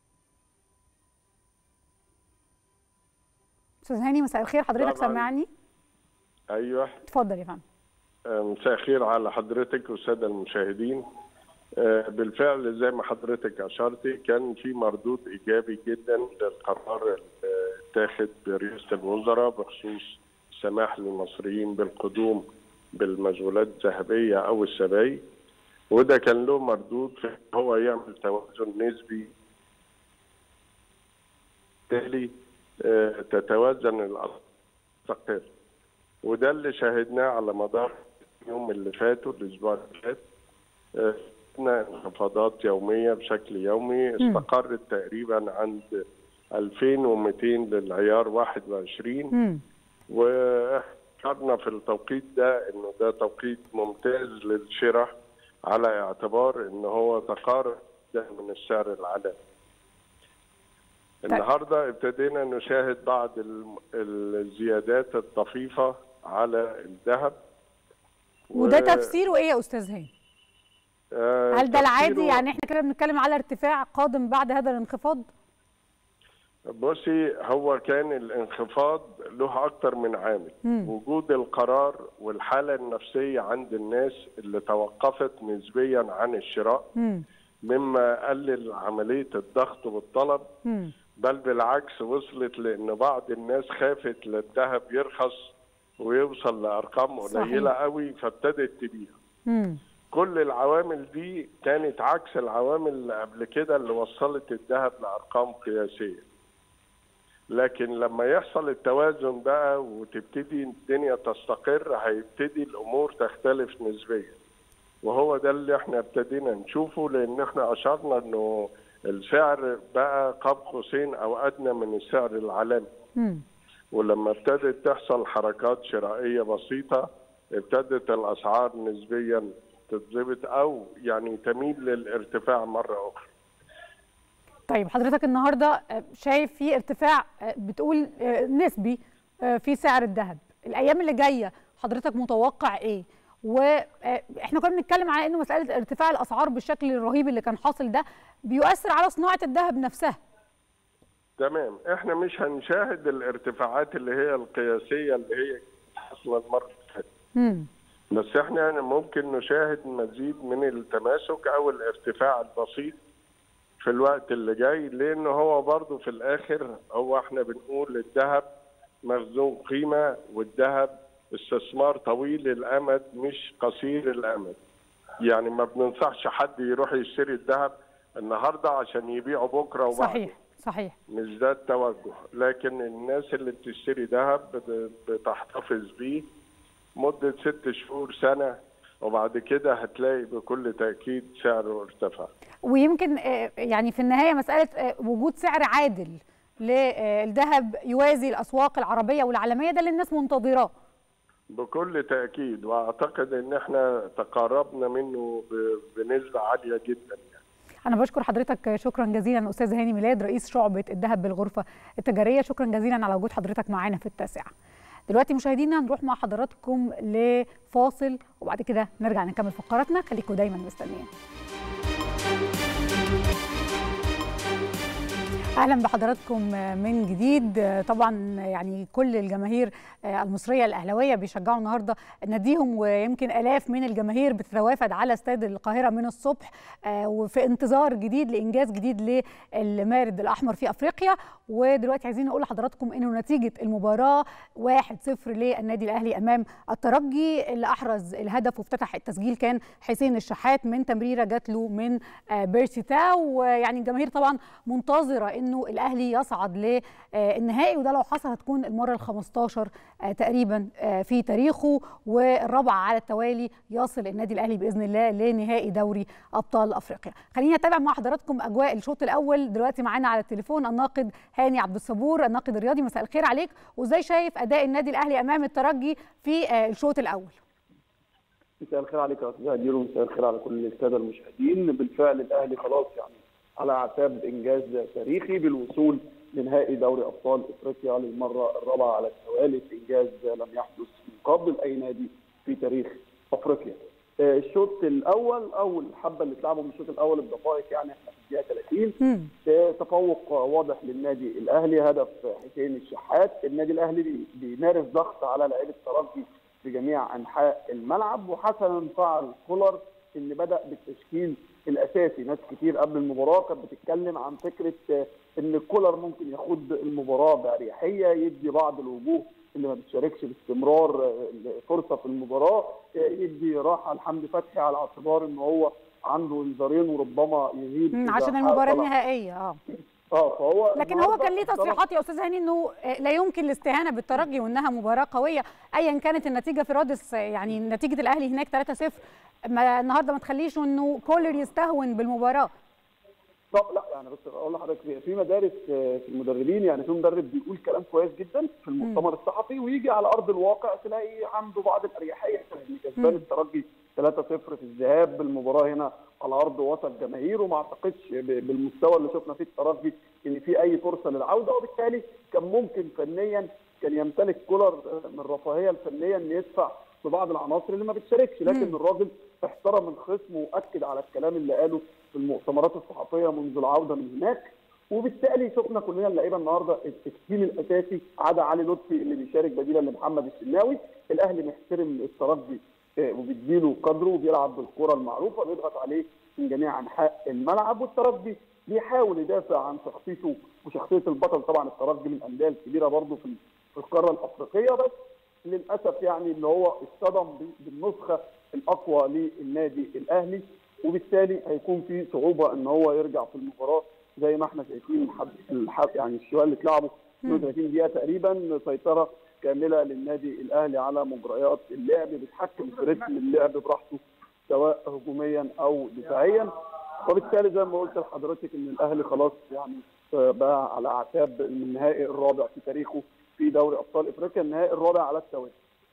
أستاذ هاني مساء الخير، حضرتك سمعني؟ ايوه اتفضل يا فندم. مساء الخير على حضرتك والساده المشاهدين. بالفعل زي ما حضرتك اشرتي كان في مردود ايجابي جدا للقرار الاتاخذ برئاسه الوزراء بخصوص السماح للمصريين بالقدوم بالمشغولات الذهبيه او السبائك، وده كان له مردود في هو يعمل توازن نسبي، بالتالي تتوازن الاسعار، وده اللي شاهدناه على مدار اليوم اللي فات والاسبوع اللي فات. شفنا انخفاضات يوميه بشكل يومي، استقرت تقريبا عند ألفين ومئتين للعيار واحد وعشرين، و فكرنا في التوقيت ده انه ده توقيت ممتاز للشراء، على اعتبار ان هو تقارب من السعر العالمي. النهارده ابتدينا نشاهد بعض الزيادات الطفيفه على الذهب. وده و... تفسيره ايه يا استاذ هاني؟ آه هل ده العادي؟ يعني احنا كده بنتكلم على ارتفاع قادم بعد هذا الانخفاض؟ بصي، هو كان الانخفاض له اكتر من عامل. مم. وجود القرار والحاله النفسيه عند الناس اللي توقفت نسبيا عن الشراء، مم. مما قلل عمليه الضغط والطلب. مم. بل بالعكس وصلت لان بعض الناس خافت للذهب يرخص ويوصل لارقام قليله قوي، فابتدت تبيع. مم. كل العوامل دي كانت عكس العوامل اللي قبل كده اللي وصلت الذهب لارقام قياسيه. لكن لما يحصل التوازن بقى وتبتدي الدنيا تستقر، هيبتدي الامور تختلف نسبيا، وهو ده اللي احنا ابتدينا نشوفه، لان احنا اشرنا انه السعر بقى قاب قوسين او ادنى من السعر العالمي. م. ولما ابتدت تحصل حركات شرائيه بسيطه، ابتدت الاسعار نسبيا تتظبط او يعني تميل للارتفاع مره اخرى. طيب حضرتك النهارده شايف في ارتفاع بتقول نسبي في سعر الذهب، الايام اللي جايه حضرتك متوقع ايه؟ واحنا كنا بنتكلم على انه مساله ارتفاع الاسعار بالشكل الرهيب اللي كان حاصل ده بيؤثر على صناعه الذهب نفسها. تمام، احنا مش هنشاهد الارتفاعات اللي هي القياسيه اللي هي حصلت المره اللي فاتت، بس احنا يعني ممكن نشاهد مزيد من التماسك او الارتفاع البسيط في الوقت اللي جاي، لان هو برضه في الاخر هو احنا بنقول الذهب مخزون قيمه، والذهب استثمار طويل الامد مش قصير الامد. يعني ما بننصحش حد يروح يشتري الذهب النهارده عشان يبيعه بكره وبعده. صحيح صحيح، مش ده التوجه. لكن الناس اللي بتشتري ذهب بتحتفظ بيه مده ست شهور سنه، وبعد كده هتلاقي بكل تأكيد سعره ارتفع. ويمكن يعني في النهاية مسألة وجود سعر عادل للذهب يوازي الأسواق العربية والعالمية، ده اللي الناس منتظراه. بكل تأكيد، وأعتقد إن احنا تقاربنا منه بنسبة عالية جدا. أنا بشكر حضرتك شكرا جزيلا أستاذ هاني ميلاد رئيس شعبة الذهب بالغرفة التجارية، شكرا جزيلا على وجود حضرتك معانا في التاسعة. دلوقتي مشاهدينا نروح مع حضراتكم لفاصل وبعد كده نرجع نكمل فقراتنا، خليكم دايما مستنيين. اهلا بحضراتكم من جديد. طبعا يعني كل الجماهير المصريه الاهلاويه بيشجعوا النهارده ناديهم، ويمكن الاف من الجماهير بتتوافد على استاد القاهره من الصبح وفي انتظار جديد لانجاز جديد للمارد الاحمر في افريقيا. ودلوقتي عايزين نقول لحضراتكم انه نتيجه المباراه واحد صفر للنادي الاهلي امام الترجي، اللي احرز الهدف وافتتح التسجيل كان حسين الشحات من تمريره جات له من بيرسي تاو. ويعني الجماهير طبعا منتظره انه الاهلي يصعد للنهائي، وده لو حصل هتكون المره الخمستاشر تقريبا في تاريخه، والرابعه على التوالي يصل النادي الاهلي باذن الله لنهائي دوري ابطال افريقيا. خلينا نتابع مع حضراتكم اجواء الشوط الاول. دلوقتي معانا على التليفون الناقد هاني عبد الصبور الناقد الرياضي. مساء الخير عليك، وازاي شايف اداء النادي الاهلي امام الترجي في الشوط الاول؟ مساء الخير عليك يا استاذ هدير، ومساء الخير على كل الساده المشاهدين. بالفعل الاهلي خلاص يعني على اعتاب انجاز تاريخي بالوصول لنهائي دوري ابطال افريقيا للمره الرابعه على التوالي، انجاز لم يحدث من قبل اي نادي في تاريخ افريقيا. الشوط الاول او الحبه اللي اتلعبوا من الشوط الاول الدقائق، يعني احنا في الدقيقه ثلاثين تفوق واضح للنادي الاهلي، هدف حسين الشحات. النادي الاهلي بيمارس ضغط على لاعبي الترجي في جميع انحاء الملعب، وحسنا فعل كولر اللي بدا بالتشكيل الاساسي. ناس كتير قبل المباراه كانت بتتكلم عن فكره ان كولر ممكن ياخد المباراه باريحيه، يدي بعض الوجوه اللي ما بتشاركش باستمرار فرصه في المباراه، يدي راحه لحمدي فتحي على اعتبار ان هو عنده انذارين وربما يغيب عشان المباراه النهائيه. اه اه فهو لكن هو كان ليه تصريحات يا استاذ هاني انه لا يمكن الاستهانه بالترجي وانها مباراه قويه ايا كانت النتيجه في رادس. يعني نتيجه الاهلي هناك ثلاثة صفر النهارده ما تخليش انه كولر يستهون بالمباراه. طب لا يعني بس اقول لحضرتك في مدارس في المدربين، يعني في مدرب بيقول كلام كويس جدا في المؤتمر الصحفي ويجي على ارض الواقع تلاقي عنده بعض الاريحيه، يعني كسبان الترجي ثلاثة صفر في الذهاب، بالمباراه هنا على ارض وسط جماهير، وما اعتقدش بالمستوى اللي شفنا فيه الترجي ان في اي فرصه للعوده، وبالتالي كان ممكن فنيا كان يمتلك كولر من الرفاهيه الفنيه ان يدفع في بعض العناصر اللي ما بتشاركش، لكن الراجل احترم الخصم واكد على الكلام اللي قاله في المؤتمرات الصحفيه منذ العوده من هناك، وبالتالي شفنا كلنا اللعيبه النهارده التشكيل الاساسي عدا علي لطفي اللي بيشارك بديلا لمحمد الشناوي. الاهلي محترم الترجي وبيديله قدره وبيلعب بالكره المعروفه، بيضغط عليه من جميع انحاء الملعب، والترجي بيحاول يدافع عن شخصيته وشخصيه البطل. طبعا الترجي من الانديه الكبيره برضه في في القاره الافريقيه، بس للاسف يعني اللي هو اصطدم بالنسخه الاقوى للنادي الاهلي، وبالتالي هيكون في صعوبه ان هو يرجع في المباراه زي ما احنا شايفين الحد يعني الشوال اللي اتلعبوا اثنين وثلاثين دقيقه تقريبا، سيطره كامله للنادي الاهلي على مجريات اللعب، بيتحكم في رتم اللعب براحته سواء هجوميا او دفاعيا، وبالتالي زي ما قلت لحضرتك ان الاهلي خلاص يعني بقى على اعتاب النهائي الرابع في تاريخه في دوري ابطال افريقيا، النهائي الرابع على التوالي.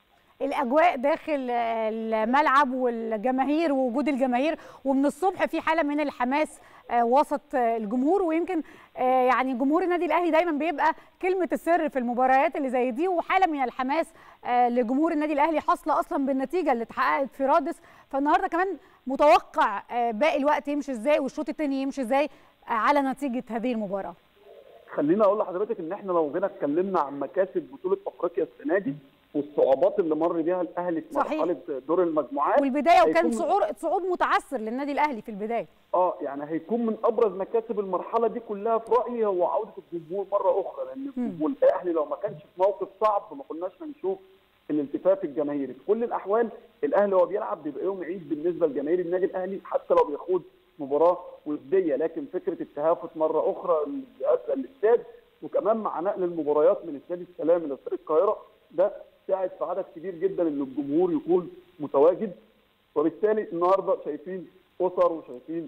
الاجواء داخل الملعب والجماهير ووجود الجماهير، ومن الصبح في حاله من الحماس وسط الجمهور، ويمكن يعني جمهور النادي الاهلي دايما بيبقى كلمه السر في المباريات اللي زي دي، وحاله من الحماس لجمهور النادي الاهلي حاصله اصلا بالنتيجه اللي اتحققت في رادس. فالنهارده كمان متوقع باقي الوقت يمشي ازاي والشوط الثاني يمشي ازاي على نتيجه هذه المباراه. خلينا اقول لحضرتك ان احنا لو جينا اتكلمنا عن مكاسب بطوله افريقيا السنه دي والصعوبات اللي مر بيها الاهلي في مرحله دور المجموعات، والبدايه وكان صعود صعود متعثر للنادي الاهلي في البدايه. اه يعني هيكون من ابرز مكاسب المرحله دي كلها في رايي هو عوده الجمهور مره اخرى، لان الجمهور الاهلي لو ما كانش في موقف صعب ما كناش هنشوف الالتفاف الجماهيري. في كل الاحوال الاهلي وهو بيلعب بيبقى يوم عيد بالنسبه لجماهير النادي الاهلي حتى لو بيخوض مباراه وديه، لكن فكره التهافت مره اخرى الاستاد، وكمان مع نقل المباريات من استاد السلام الى استاد القاهره، ده ساعد في عدد كبير جدا ان الجمهور يكون متواجد، وبالتالي النهارده شايفين اسر وشايفين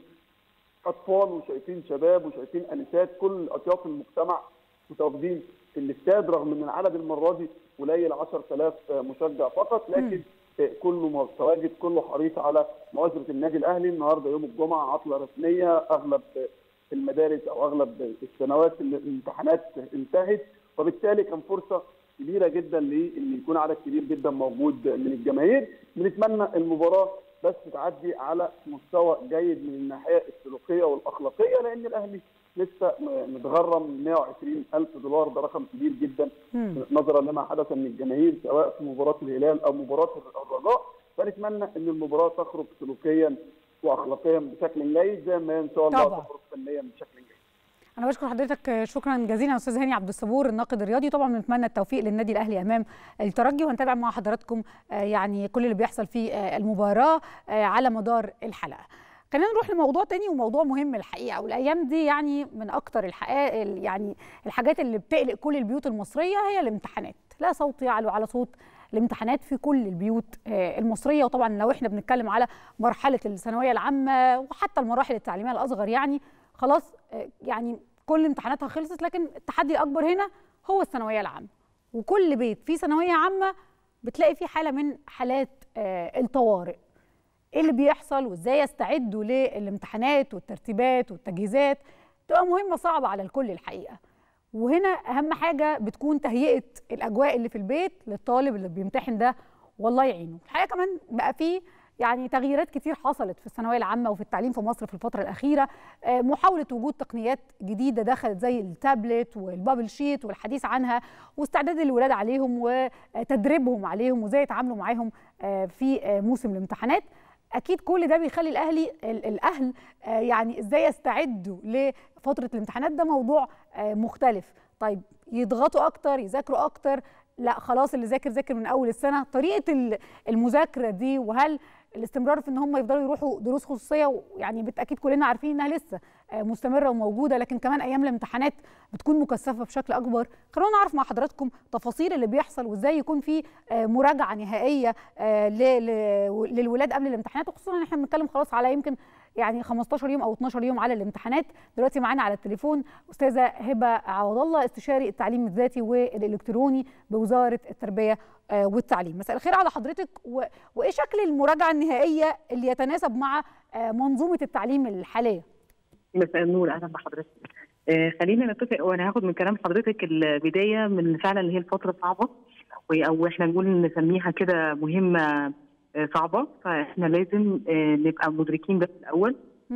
اطفال وشايفين شباب وشايفين انسات، كل اطياف المجتمع متواجدين في الاستاد، رغم ان العدد المره دي قليل عشرة آلاف مشجع فقط، لكن كله متواجد، كله حريص على مواجهه النادي الاهلي. النهارده يوم الجمعه عطله رسميه، اغلب المدارس او اغلب السنوات الامتحانات انتهت، وبالتالي كان فرصه كبيره جدا لان يكون عدد كبير جدا موجود من الجماهير. بنتمنى المباراه بس تعدي على مستوى جيد من الناحيه السلوكيه والاخلاقيه، لان الاهلي لسه متغرم مئة وعشرين ألف دولار، ده رقم كبير جدا نظرا لما حدث من الجماهير سواء في مباراه الهلال او مباراه الرجاء، فنتمنى ان المباراه تخرج سلوكيا واخلاقيا بشكل جيد زي ما ان شاء الله تخرج فنيا بشكل جيد. أنا بشكر حضرتك شكرا جزيلا أستاذ هاني عبد الصبور الناقد الرياضي، طبعا بنتمنى التوفيق للنادي الأهلي أمام الترجي، وهنتابع مع حضراتكم يعني كل اللي بيحصل في المباراة على مدار الحلقة. خلينا نروح لموضوع تاني وموضوع مهم الحقيقة، والأيام دي يعني من أكتر الحقائق يعني الحاجات اللي بتقلق كل البيوت المصرية هي الامتحانات، لا صوت يعلو على صوت الامتحانات في كل البيوت المصرية. وطبعا لو احنا بنتكلم على مرحلة الثانوية العامة وحتى المراحل التعليمية الأصغر يعني خلاص يعني كل امتحاناتها خلصت، لكن التحدي الأكبر هنا هو الثانوية العامة، وكل بيت فيه ثانوية عامة بتلاقي فيه حالة من حالات الطوارئ. ايه اللي بيحصل وازاي يستعدوا للامتحانات والترتيبات والتجهيزات، تبقى مهمة صعبة على الكل الحقيقة. وهنا أهم حاجة بتكون تهيئة الأجواء اللي في البيت للطالب اللي بيمتحن ده، والله يعينه. الحقيقة كمان بقى فيه يعني تغييرات كتير حصلت في الثانويه العامه وفي التعليم في مصر في الفتره الاخيره، محاوله وجود تقنيات جديده دخلت زي التابلت والبابل شيت والحديث عنها، واستعداد الولاد عليهم وتدريبهم عليهم وازاي يتعاملوا معاهم في موسم الامتحانات. اكيد كل ده بيخلي الاهلي الاهل يعني ازاي يستعدوا لفتره الامتحانات، ده موضوع مختلف. طيب يضغطوا اكتر، يذاكروا اكتر، لا خلاص اللي ذاكر ذاكر من اول السنه. طريقه المذاكره دي وهل الاستمرار في ان هم يفضلوا يروحوا دروس خصوصيه، يعني بالتاكيد كلنا عارفين انها لسه مستمره وموجوده، لكن كمان ايام الامتحانات بتكون مكثفه بشكل اكبر. خلونا نعرف مع حضراتكم تفاصيل اللي بيحصل وازاي يكون في مراجعه نهائيه للولاد قبل الامتحانات، وخصوصا ان احنا بنتكلم خلاص على يمكن يعني خمستاشر يوم او اتناشر يوم على الامتحانات. دلوقتي معانا على التليفون استاذه هبه عوض الله، استشاري التعليم الذاتي والالكتروني بوزاره التربيه والتعليم. مساء الخير على حضرتك، وايه شكل المراجعه النهائيه اللي يتناسب مع منظومه التعليم الحاليه؟ مساء النور، اهلا بحضرتك. آه خلينا نتفق، وانا هاخد من كلام حضرتك البدايه من فعلا اللي هي الفتره صعبه، او احنا نقول نسميها كده مهمه صعبه، فاحنا لازم آه نبقى مدركين ده الاول.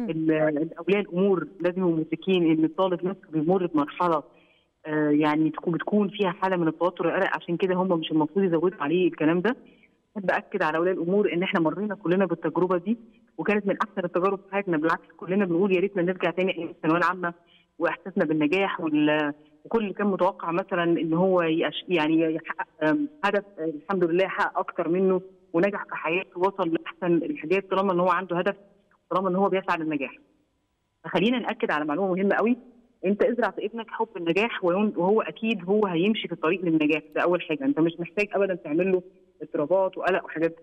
اولياء الامور لازم يبقوا مدركين ان الطالب نفسه بيمر بمرحله آه يعني تكون بتكون فيها حاله من التوتر والقلق، عشان كده هم مش المفروض يزودوا عليه الكلام ده. باكد على اولياء الامور ان احنا مرينا كلنا بالتجربه دي، وكانت من احسن التجارب في حياتنا. بالعكس كلنا بنقول يا ريتنا نرجع تاني ايام الثانويه العامه واحساسنا بالنجاح، وكل اللي كان متوقع مثلا ان هو يعني يحقق هدف الحمد لله حقق اكتر منه ونجح في حياته، وصل لاحسن الحاجات طالما ان هو عنده هدف، طالما ان هو بيسعى للنجاح. فخلينا ناكد على معلومه مهمه قوي، انت ازرع في ابنك حب النجاح وهو اكيد هو هيمشي في الطريق للنجاح. ده اول حاجه، انت مش محتاج ابدا تعمل له اضطرابات وقلق وحاجات.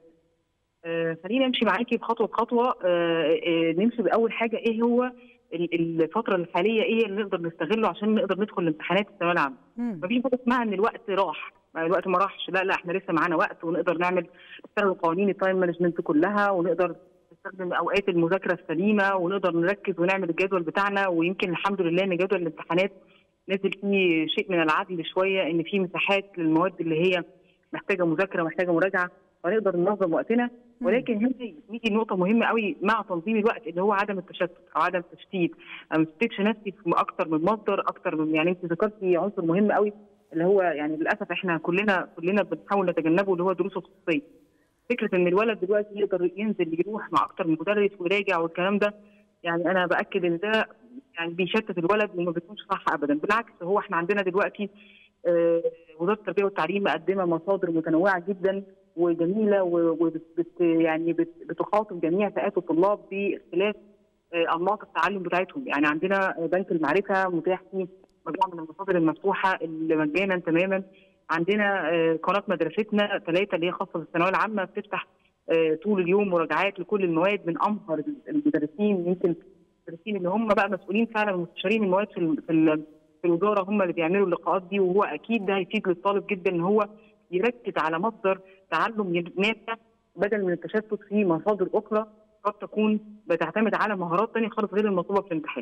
آه خلينا نمشي معاكي بخطوه بخطوه. آه آه نمشي باول حاجه، ايه هو الفتره الحاليه، ايه اللي نقدر نستغله عشان نقدر ندخل الامتحانات الثانويه العامه. مفيش حاجه اسمها ان الوقت راح، الوقت ما راحش، لا لا احنا لسه معانا وقت، ونقدر نعمل نستخدم قوانين التايم مانجمنت كلها، ونقدر نستخدم اوقات المذاكره السليمه، ونقدر نركز ونعمل الجدول بتاعنا. ويمكن الحمد لله ان جدول الامتحانات نزل فيه شيء من العدل شويه، ان في مساحات للمواد اللي هي محتاجه مذاكره محتاجه مراجعه، فنقدر ننظم وقتنا. ولكن هنا نيجي نقطه مهمه قوي مع تنظيم الوقت، اللي هو عدم التشتت او عدم التشتيت. انا ما بشتتش نفسي في اكتر من مصدر، اكتر من يعني انت ذكرتي عنصر مهم قوي اللي هو يعني للاسف احنا كلنا كلنا بنحاول نتجنبه، اللي هو دروس الخصوصيه. فكره ان الولد دلوقتي يقدر ينزل يروح مع اكتر من مدرس ويراجع والكلام ده، يعني انا باكد ان ده يعني بيشتت الولد وما بيكونش صح ابدا. بالعكس، هو احنا عندنا دلوقتي آه وزاره التربيه والتعليم مقدمه مصادر متنوعه جدا وجميله، وبت يعني بت بتخاطب جميع فئات الطلاب باختلاف آه انماط التعلم بتاعتهم. يعني عندنا بنك المعرفه متاح فيه مجموعه من المصادر المفتوحه اللي مجانا تماما. عندنا آه قناه مدرستنا ثلاثه اللي هي خاصه بالثانويه العامه، بتفتح آه طول اليوم مراجعات لكل المواد من امهر المدرسين. يمكن المدرسين اللي هم بقى مسؤولين فعلا ومستشارين المواد في في في الوزاره هم اللي بيعملوا اللقاءات دي، وهو اكيد ده هيفيد للطالب جدا ان هو يركز على مصدر تعلم نافع بدل من التشتت في مصادر اخرى قد تكون بتعتمد على مهارات ثانيه خالص غير المطلوبه في الامتحان.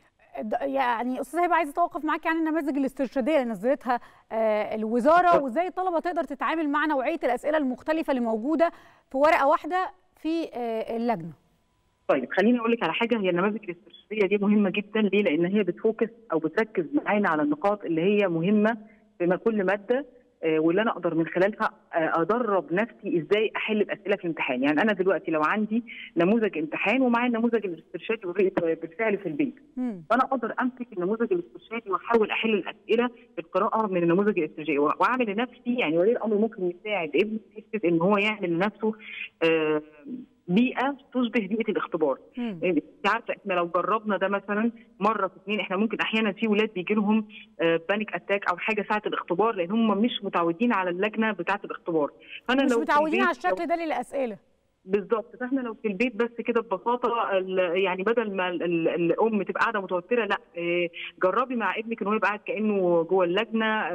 يعني استاذه هبه عايزه اتوقف معاكي عن النماذج الاسترشاديه اللي نزلتها الوزاره، وازاي الطلبه تقدر تتعامل مع نوعيه الاسئله المختلفه اللي موجوده في ورقه واحده في اللجنه. طيب خليني اقول لك على حاجه، هي النماذج الاسترشاديه دي مهمه جدا. ليه؟ لان هي بتفوكس او بتركز معانا على النقاط اللي هي مهمه في كل ماده، واللي انا اقدر من خلالها ادرب نفسي ازاي احل باسئله في الامتحان. يعني انا دلوقتي لو عندي نموذج امتحان ومعايا النموذج الاسترشادي بالفعل في البيت، فانا اقدر امسك النموذج الاسترشادي واحاول احل الاسئله بالقراءه من النموذج الاسترشادي، واعمل لنفسي يعني ولي الامر ممكن يساعد ابنه في ان هو يعمل لنفسه آه بيئه تشبه بيئه الاختبار. انت عارفه احنا لو جربنا ده مثلا مره في اثنين، احنا ممكن احيانا في ولاد بيجي لهم بانيك اتاك او حاجه ساعه الاختبار، لان هم مش متعودين على اللجنه بتاعه الاختبار. فانا مش لو متعودين على الشكل ده للاسئله بالظبط. فاحنا لو في البيت بس كده ببساطه، يعني بدل ما الام تبقى قاعده متوتره، لا جربي مع ابنك ان هو يبقى قاعد كانه جوه اللجنه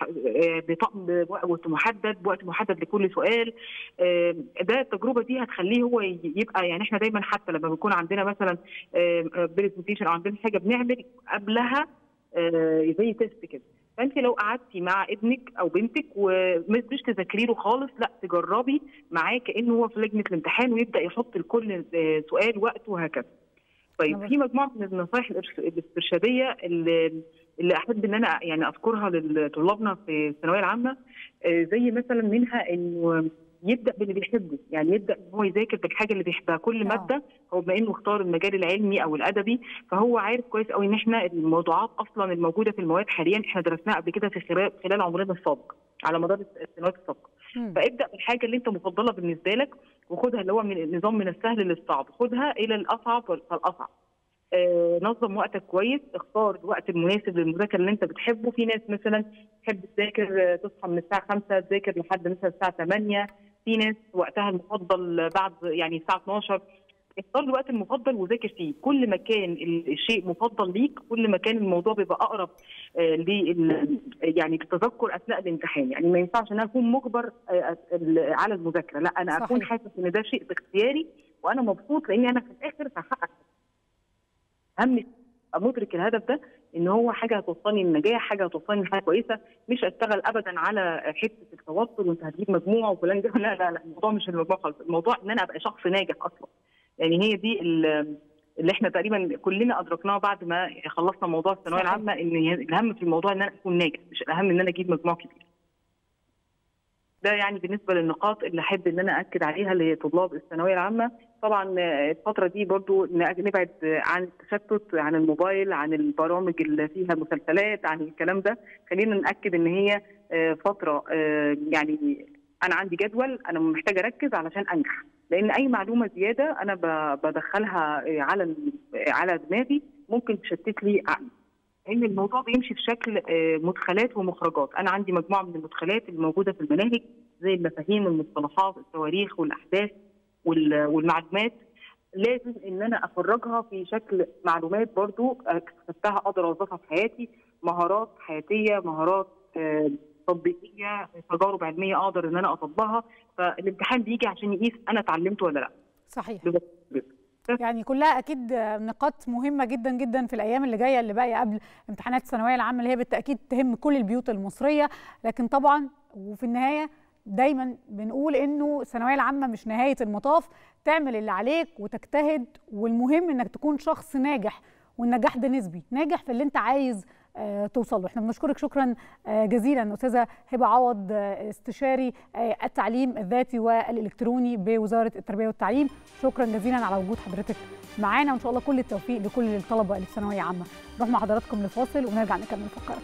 بطقم بوقت محدد، بوقت محدد لكل سؤال. ده التجربه دي هتخليه هو يبقى، يعني احنا دايما حتى لما بيكون عندنا مثلا برزنتيشن او عندنا حاجه بنعمل قبلها زي تيست كده، فانت لو قعدتي مع ابنك او بنتك ومش تذاكري له خالص، لا تجربي معاه كانه هو في لجنه الامتحان ويبدا يحط لكل سؤال وقت وهكذا. طيب في مجموعه من النصائح الاسترشاديه اللي اللي احب ان انا يعني اذكرها لطلابنا في الثانويه العامه، زي مثلا منها انه يبدا باللي بيحبه، يعني يبدا ان هو يذاكر بالحاجه اللي بيحبها. كل ماده هو بما انه اختار المجال العلمي او الادبي، فهو عارف كويس قوي ان احنا الموضوعات اصلا الموجوده في المواد حاليا احنا درسناها قبل كده في خلال خلال عمرنا السابق على مدار السنوات السابقه. فابدا بالحاجه اللي انت مفضله بالنسبه لك وخدها، اللي هو من النظام من السهل للصعب، خدها الى الاصعب فالاصعب. آه، نظم وقتك كويس، اختار الوقت المناسب للمذاكره اللي انت بتحبه. في ناس مثلا تحب تذاكر تصحى من الساعه خمسة تذاكر لحد مثلا الساعه ثمانية، في ناس وقتها المفضل بعد يعني الساعه اثناشر. اختار الوقت المفضل وذاكر فيه. كل ما كان الشيء مفضل ليك كل ما كان الموضوع بيبقى اقرب آه لل يعني للتذكر اثناء الامتحان. يعني ما ينفعش ان انا اكون مجبر آه على المذاكره، لا انا صحيح. اكون حاسس ان ده شيء باختياري وانا مبسوط لاني انا في الاخر هحقق اهم مدرك الهدف ده، ان هو حاجه هتوصلني للنجاح، حاجه هتوصلني لحاجه كويسه، مش اشتغل ابدا على حته التوتر وانت هتجيب مجموعه وفلان ده. لا لا لا، الموضوع مش المجموع خالص، الموضوع ان انا ابقى شخص ناجح اصلا. يعني هي دي اللي احنا تقريبا كلنا ادركناه بعد ما خلصنا موضوع الثانويه العامه، ان الاهم في الموضوع ان انا اكون ناجح، مش الاهم ان انا اجيب مجموع كبير. ده يعني بالنسبه للنقاط اللي احب ان انا اكد عليها لطلاب الثانويه العامه. طبعا الفتره دي برضو نبعد عن التشتت، عن الموبايل، عن البرامج اللي فيها مسلسلات، عن الكلام ده. خلينا ناكد ان هي فتره يعني انا عندي جدول، انا محتاجه اركز علشان انجح، لان اي معلومه زياده انا بدخلها على على دماغي ممكن تشتت لي عقلي، لان الموضوع بيمشي في شكل مدخلات ومخرجات. انا عندي مجموعه من المدخلات اللي موجوده في المناهج زي المفاهيم والمصطلحات، التواريخ والاحداث والمعلومات، لازم ان انا افرغها في شكل معلومات برضو اكتسبتها اقدر اوظفها في حياتي، مهارات حياتيه، مهارات تطبيقيه، تجارب علميه اقدر ان انا اطبقها. فالامتحان بيجي عشان يقيس انا اتعلمت ولا لا. صحيح. يعني كلها اكيد نقاط مهمه جدا جدا في الايام اللي جايه اللي باقيه قبل امتحانات الثانويه العامه، اللي هي بالتاكيد تهم كل البيوت المصريه. لكن طبعا وفي النهايه دايما بنقول انه الثانويه العامه مش نهايه المطاف، تعمل اللي عليك وتجتهد، والمهم انك تكون شخص ناجح، والنجاح ده نسبي، ناجح في اللي انت عايز آه توصل له. احنا بنشكرك شكرا آه جزيلا استاذه هبه عوض، آه استشاري آه التعليم الذاتي والالكتروني بوزاره التربيه والتعليم. شكرا جزيلا على وجود حضرتك معانا، وان شاء الله كل التوفيق لكل الطلبه اللي في ثانويه عامه. نروح مع حضراتكم لفاصل ونرجع نكمل فقرات.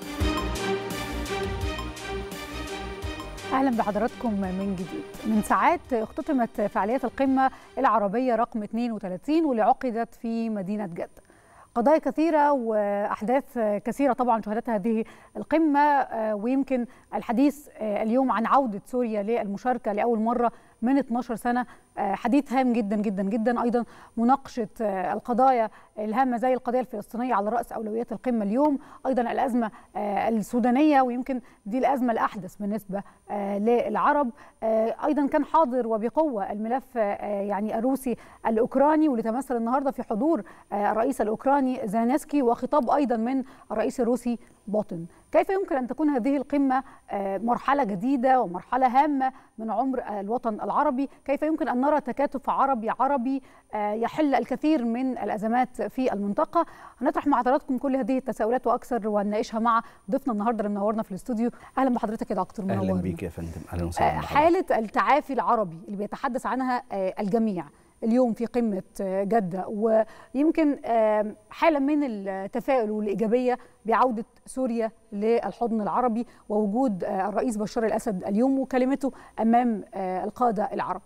اهلا بحضراتكم من جديد. من ساعات اختتمت فعاليات القمه العربيه رقم اثنين وثلاثين واللي عقدت في مدينه جده. قضايا كثيره واحداث كثيره طبعا شهدتها هذه القمه، ويمكن الحديث اليوم عن عوده سوريا للمشاركه لاول مره من اثناشر سنه حديث هام جدا جدا جدا. ايضا مناقشه القضايا الهامه زي القضيه الفلسطينيه على راس اولويات القمه اليوم، ايضا الازمه السودانيه ويمكن دي الازمه الاحدث بالنسبه للعرب. ايضا كان حاضر وبقوه الملف يعني الروسي الاوكراني، واللي تمثل النهارده في حضور الرئيس الاوكراني زيلينسكي وخطاب ايضا من الرئيس الروسي بوتين. كيف يمكن أن تكون هذه القمة مرحلة جديدة ومرحلة هامة من عمر الوطن العربي؟ كيف يمكن أن نرى تكاتف عربي عربي يحل الكثير من الأزمات في المنطقة؟ هنطرح مع حضراتكم كل هذه التساؤلات وأكثر ونناقشها مع ضيفنا النهارده اللي منورنا في الاستوديو. أهلا بحضرتك يا دكتور، منورنا. أهلا بيك يا فندم. أهلا وسهلا. حالة التعافي العربي اللي بيتحدث عنها الجميع اليوم في قمة جدة، ويمكن حالة من التفاؤل والإيجابية بعودة سوريا للحضن العربي ووجود الرئيس بشار الأسد اليوم وكلمته أمام القادة العرب.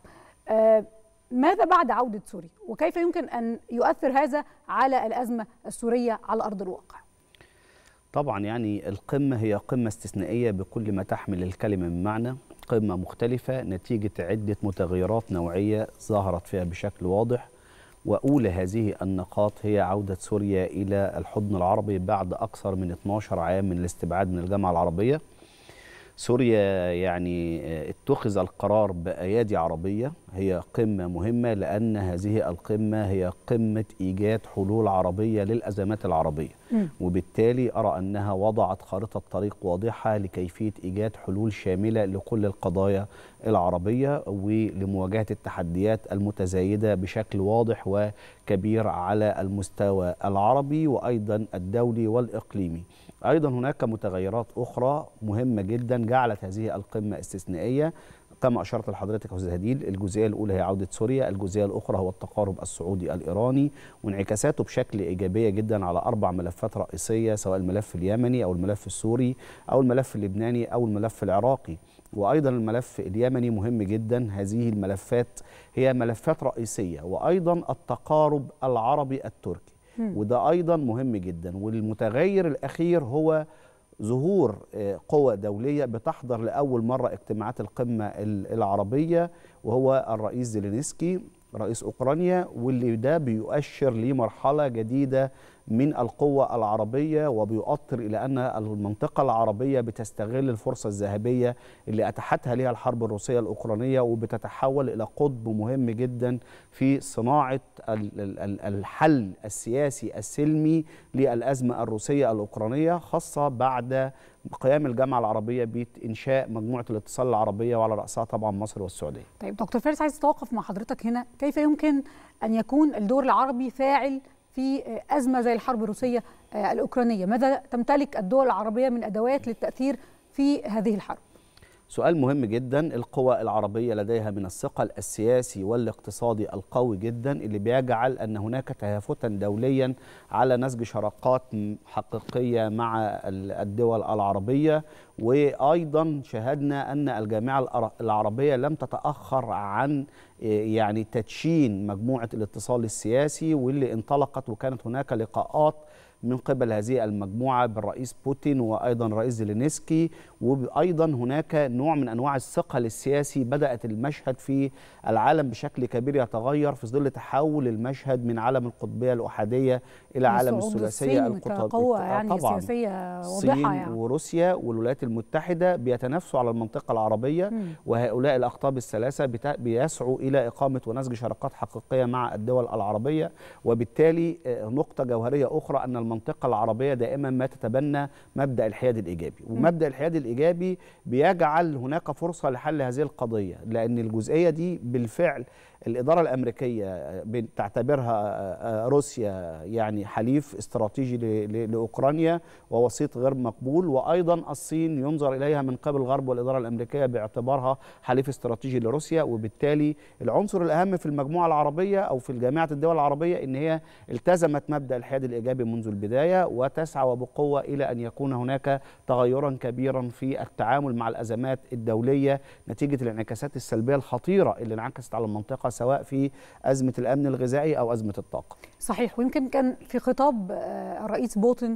ماذا بعد عودة سوريا وكيف يمكن أن يؤثر هذا على الأزمة السورية على أرض الواقع؟ طبعا يعني القمة هي قمة استثنائية بكل ما تحمل الكلمة من معنى، قمة مختلفة نتيجة عدة متغيرات نوعية ظهرت فيها بشكل واضح، وأولى هذه النقاط هي عودة سوريا إلى الحضن العربي بعد أكثر من اثناشر عام من الاستبعاد من الجامعة العربية. سوريا يعني اتخذ القرار بأيادي عربية، هي قمة مهمة لأن هذه القمة هي قمة إيجاد حلول عربية للأزمات العربية، م. وبالتالي أرى أنها وضعت خارطة طريق واضحة لكيفية إيجاد حلول شاملة لكل القضايا العربية ولمواجهة التحديات المتزايدة بشكل واضح وكبير على المستوى العربي وأيضا الدولي والإقليمي. أيضا هناك متغيرات أخرى مهمة جدا جعلت هذه القمة استثنائية كما أشرت لحضرتك يا أستاذ هديل. الجزئية الأولى هي عودة سوريا، الجزئية الأخرى هو التقارب السعودي الإيراني وانعكاساته بشكل إيجابية جدا على أربع ملفات رئيسية، سواء الملف اليمني أو الملف السوري أو الملف اللبناني أو الملف العراقي، وأيضا الملف اليمني مهم جدا. هذه الملفات هي ملفات رئيسية، وأيضا التقارب العربي التركي وده أيضا مهم جدا. والمتغير الأخير هو ظهور قوى دولية بتحضر لأول مرة اجتماعات القمة العربية، وهو الرئيس زيلينسكي رئيس أوكرانيا، واللي ده بيؤشر لمرحلة جديدة من القوة العربية، وبيؤطر إلى أن المنطقة العربية بتستغل الفرصة الذهبية اللي أتاحتها لها الحرب الروسية الأوكرانية، وبتتحول إلى قطب مهم جدا في صناعة الحل السياسي السلمي للأزمة الروسية الأوكرانية، خاصة بعد قيام الجامعة العربية بإنشاء مجموعة الاتصال العربية، وعلى رأسها طبعا مصر والسعودية. طيب دكتور فارس، عايز أتوقف مع حضرتك هنا. كيف يمكن أن يكون الدور العربي فاعل في أزمة زي الحرب الروسية الأوكرانية؟ ماذا تمتلك الدول العربية من أدوات للتأثير في هذه الحرب؟ سؤال مهم جدا. القوى العربية لديها من الثقل السياسي والاقتصادي القوي جدا اللي بيجعل أن هناك تهافتا دوليا على نسج شراكات حقيقية مع الدول العربية. وأيضا شاهدنا أن الجامعة العربية لم تتأخر عن يعني تدشين مجموعة الاتصال السياسي، واللي انطلقت وكانت هناك لقاءات من قبل هذه المجموعة بالرئيس بوتين وأيضا رئيس زيلينسكي. وأيضا هناك نوع من أنواع الثقل السياسي. بدأت المشهد في العالم بشكل كبير يتغير في ظل تحول المشهد من عالم القطبية الأحادية إلى عالم الثلاثية القطبية. كقوة يعني سياسية واضحة. الصين يعني. وروسيا والولايات المتحدة بيتنافسوا على المنطقة العربية، م. وهؤلاء الأقطاب الثلاثة بيسعوا إلى إقامة ونسج شراكات حقيقية مع الدول العربية. وبالتالي نقطة جوهرية أخرى أن المنطقة العربية دائما ما تتبنى مبدأ الحياد الإيجابي، ومبدأ الحياد الإيجابي بيجعل هناك فرصة لحل هذه القضية، لأن الجزئية دي بالفعل الإدارة الأمريكية تعتبرها روسيا يعني حليف استراتيجي لأوكرانيا ووسيط غير مقبول، وأيضا الصين ينظر إليها من قبل الغرب والإدارة الأمريكية باعتبارها حليف استراتيجي لروسيا. وبالتالي العنصر الأهم في المجموعة العربية أو في جامعة الدول العربية إن هي التزمت مبدأ الحياد الإيجابي منذ البداية، وتسعى وبقوة إلى أن يكون هناك تغيرا كبيرا في التعامل مع الأزمات الدولية نتيجة الانعكاسات السلبية الخطيرة اللي انعكست على المنطقة، سواء في أزمة الأمن الغذائي أو أزمة الطاقة. صحيح. ويمكن كان في خطاب الرئيس بوتين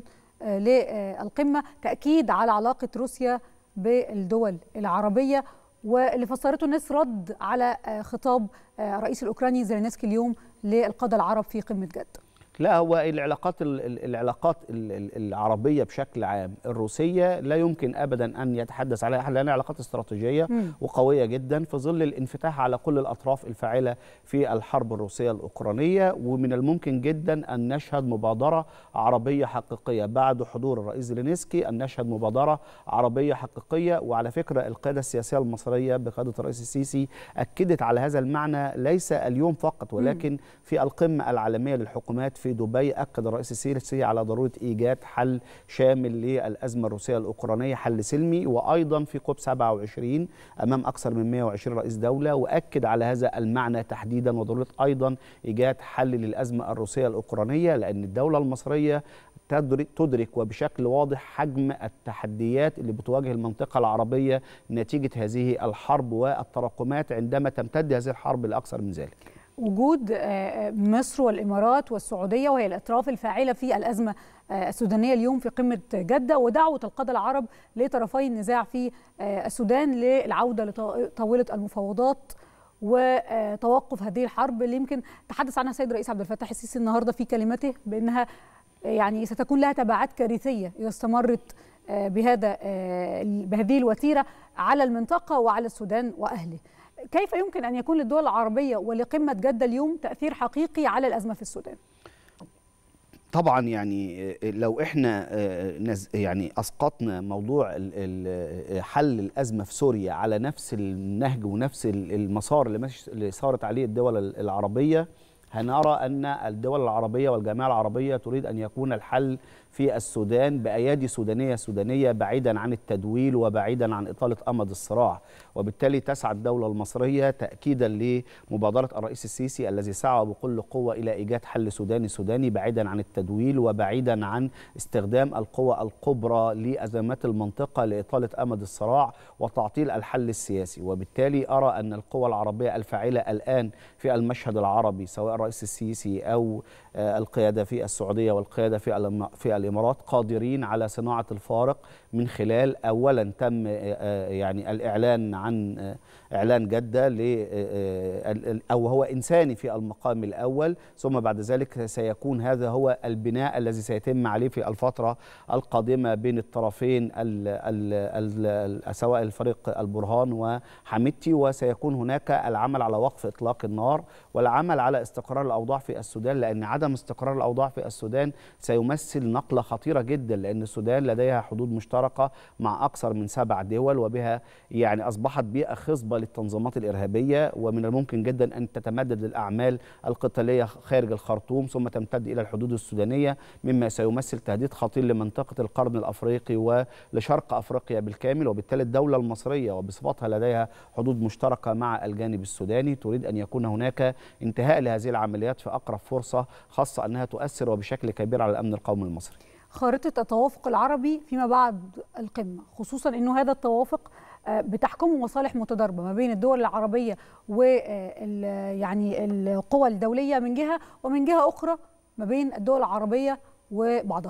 للقمة تأكيد على علاقة روسيا بالدول العربية، واللي فسرته الناس رد على خطاب الرئيس الأوكراني زيلينسكي اليوم للقادة العرب في قمة جدة. لا، هو العلاقات العلاقات العربية بشكل عام الروسية لا يمكن أبدا أن يتحدث عليها، لأنها علاقات استراتيجية م. وقوية جدا في ظل الانفتاح على كل الأطراف الفاعلة في الحرب الروسية الأوكرانية. ومن الممكن جدا أن نشهد مبادرة عربية حقيقية بعد حضور الرئيس زيلينسكي، أن نشهد مبادرة عربية حقيقية. وعلى فكرة القيادة السياسية المصرية بقيادة الرئيس السيسي أكدت على هذا المعنى ليس اليوم فقط، ولكن م. في القمة العالمية للحكومات في دبي أكد الرئيس السيسي على ضرورة إيجاد حل شامل للأزمة الروسية الأوكرانية، حل سلمي. وأيضا في كوب سبعة وعشرين أمام أكثر من مئة وعشرين رئيس دولة، وأكد على هذا المعنى تحديدا وضرورة أيضا إيجاد حل للأزمة الروسية الأوكرانية، لأن الدولة المصرية تدرك, تدرك وبشكل واضح حجم التحديات اللي بتواجه المنطقة العربية نتيجة هذه الحرب والتراكمات عندما تمتد هذه الحرب لأكثر من ذلك. وجود مصر والإمارات والسعودية وهي الأطراف الفاعلة في الأزمة السودانية اليوم في قمة جدة، ودعوة القادة العرب لطرفي النزاع في السودان للعودة لطاولة المفاوضات وتوقف هذه الحرب اللي يمكن تحدث عنها السيد الرئيس عبد الفتاح السيسي النهارده في كلمته بأنها يعني ستكون لها تبعات كارثية إذا استمرت بهذا بهذه الوتيرة على المنطقة وعلى السودان وأهله. كيف يمكن أن يكون للدول العربية ولقمة جدة اليوم تأثير حقيقي على الأزمة في السودان؟ طبعا يعني لو احنا يعني اسقطنا موضوع حل الازمه في سوريا على نفس النهج ونفس المسار اللي سارت عليه الدول العربيه، هنرى ان الدول العربيه والجامعه العربيه تريد ان يكون الحل في السودان بأيادي سودانية سودانية بعيدا عن التدويل وبعيدا عن إطالة أمد الصراع. وبالتالي تسعى الدولة المصرية تأكيدا لمبادرة الرئيس السيسي الذي سعى بكل قوة إلى إيجاد حل سوداني سوداني بعيدا عن التدويل وبعيدا عن استخدام القوى الكبرى لأزمات المنطقة لإطالة أمد الصراع وتعطيل الحل السياسي. وبالتالي أرى أن القوى العربية الفاعلة الآن في المشهد العربي سواء الرئيس السيسي أو القيادة في السعودية والقيادة في في في الإمارات قادرين على صناعة الفارق من خلال أولا تم يعني الإعلان عن إعلان جدة أو هو إنساني في المقام الأول، ثم بعد ذلك سيكون هذا هو البناء الذي سيتم عليه في الفترة القادمة بين الطرفين ال ال ال سواء الفريق البرهان وحميدتي، وسيكون هناك العمل على وقف إطلاق النار والعمل على استقرار الأوضاع في السودان، لأن عدم استقرار الأوضاع في السودان سيمثل نقلة خطيرة جدا، لأن السودان لديها حدود مشتركة مع أكثر من سبع دول، وبها يعني أصبحت بيئة خصبة للتنظيمات الإرهابية، ومن الممكن جدا أن تتمدد الأعمال القتالية خارج الخرطوم ثم تمتد إلى الحدود السودانية، مما سيمثل تهديد خطير لمنطقة القرن الأفريقي ولشرق أفريقيا بالكامل. وبالتالي الدولة المصرية وبصفتها لديها حدود مشتركة مع الجانب السوداني تريد أن يكون هناك انتهاء لهذه العمليات في أقرب فرصة، خاصة أنها تؤثر وبشكل كبير على الأمن القومي المصري. خارطة التوافق العربي فيما بعد القمة، خصوصا أنه هذا التوافق بتحكمه مصالح متضاربة ما بين الدول العربية و يعني القوى الدولية من جهة، ومن جهة أخرى ما بين الدول العربية وبعضها.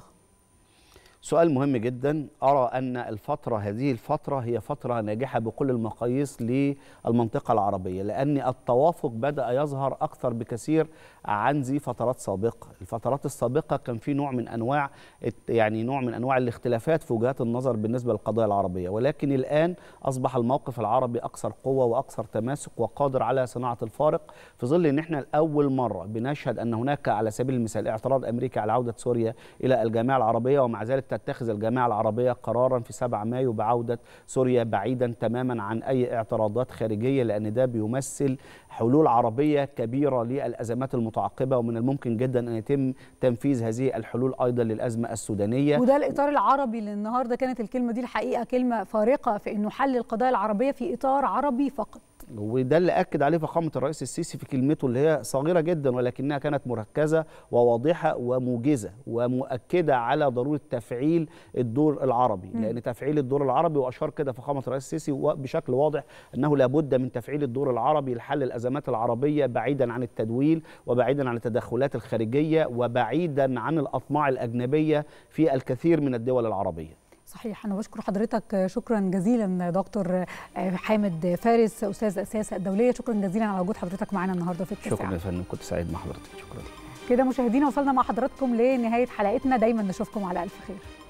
سؤال مهم جدا. أرى أن الفترة هذه الفترة هي فترة ناجحة بكل المقاييس للمنطقة العربية، لأن التوافق بدأ يظهر أكثر بكثير عن ذي فترات سابقة. الفترات السابقة كان في نوع من أنواع يعني نوع من أنواع الاختلافات في وجهات النظر بالنسبة للقضايا العربية، ولكن الآن أصبح الموقف العربي أكثر قوة وأكثر تماسك وقادر على صناعة الفارق، في ظل أن احنا لأول مرة بنشهد أن هناك على سبيل المثال اعتراض أمريكا على عودة سوريا إلى الجامعة العربية، ومع ذلك تتخذ الجامعة العربية قرارا في سبعة مايو بعودة سوريا بعيدا تماما عن أي اعتراضات خارجية، لأن ده بيمثل حلول عربية كبيرة للأزمات المتعقبة، ومن الممكن جدا أن يتم تنفيذ هذه الحلول أيضا للأزمة السودانية. وده الإطار العربي اللي النهاردة كانت الكلمة دي الحقيقة كلمة فارقة في أنه حل القضايا العربية في إطار عربي فقط، وده اللي أكد عليه فخامة الرئيس السيسي في كلمته اللي هي صغيرة جدا ولكنها كانت مركزة وواضحة وموجزة ومؤكدة على ضرورة تفعيل الدور العربي، م. لأن تفعيل الدور العربي، وأشار كده فخامة الرئيس السيسي بشكل واضح أنه لابد من تفعيل الدور العربي لحل الأزمات العربية بعيدا عن التدويل وبعيدا عن التدخلات الخارجية وبعيدا عن الأطماع الأجنبية في الكثير من الدول العربية. صحيح. أنا بشكر حضرتك شكرا جزيلا دكتور حامد فارس أستاذ السياسة الدولية، شكرا جزيلا على وجود حضرتك معنا النهارده في التسعة. شكرا يا فندم، كنت سعيد مع حضرتك. شكرا. كده مشاهدينا وصلنا مع حضراتكم لنهاية حلقتنا، دايما نشوفكم على ألف خير.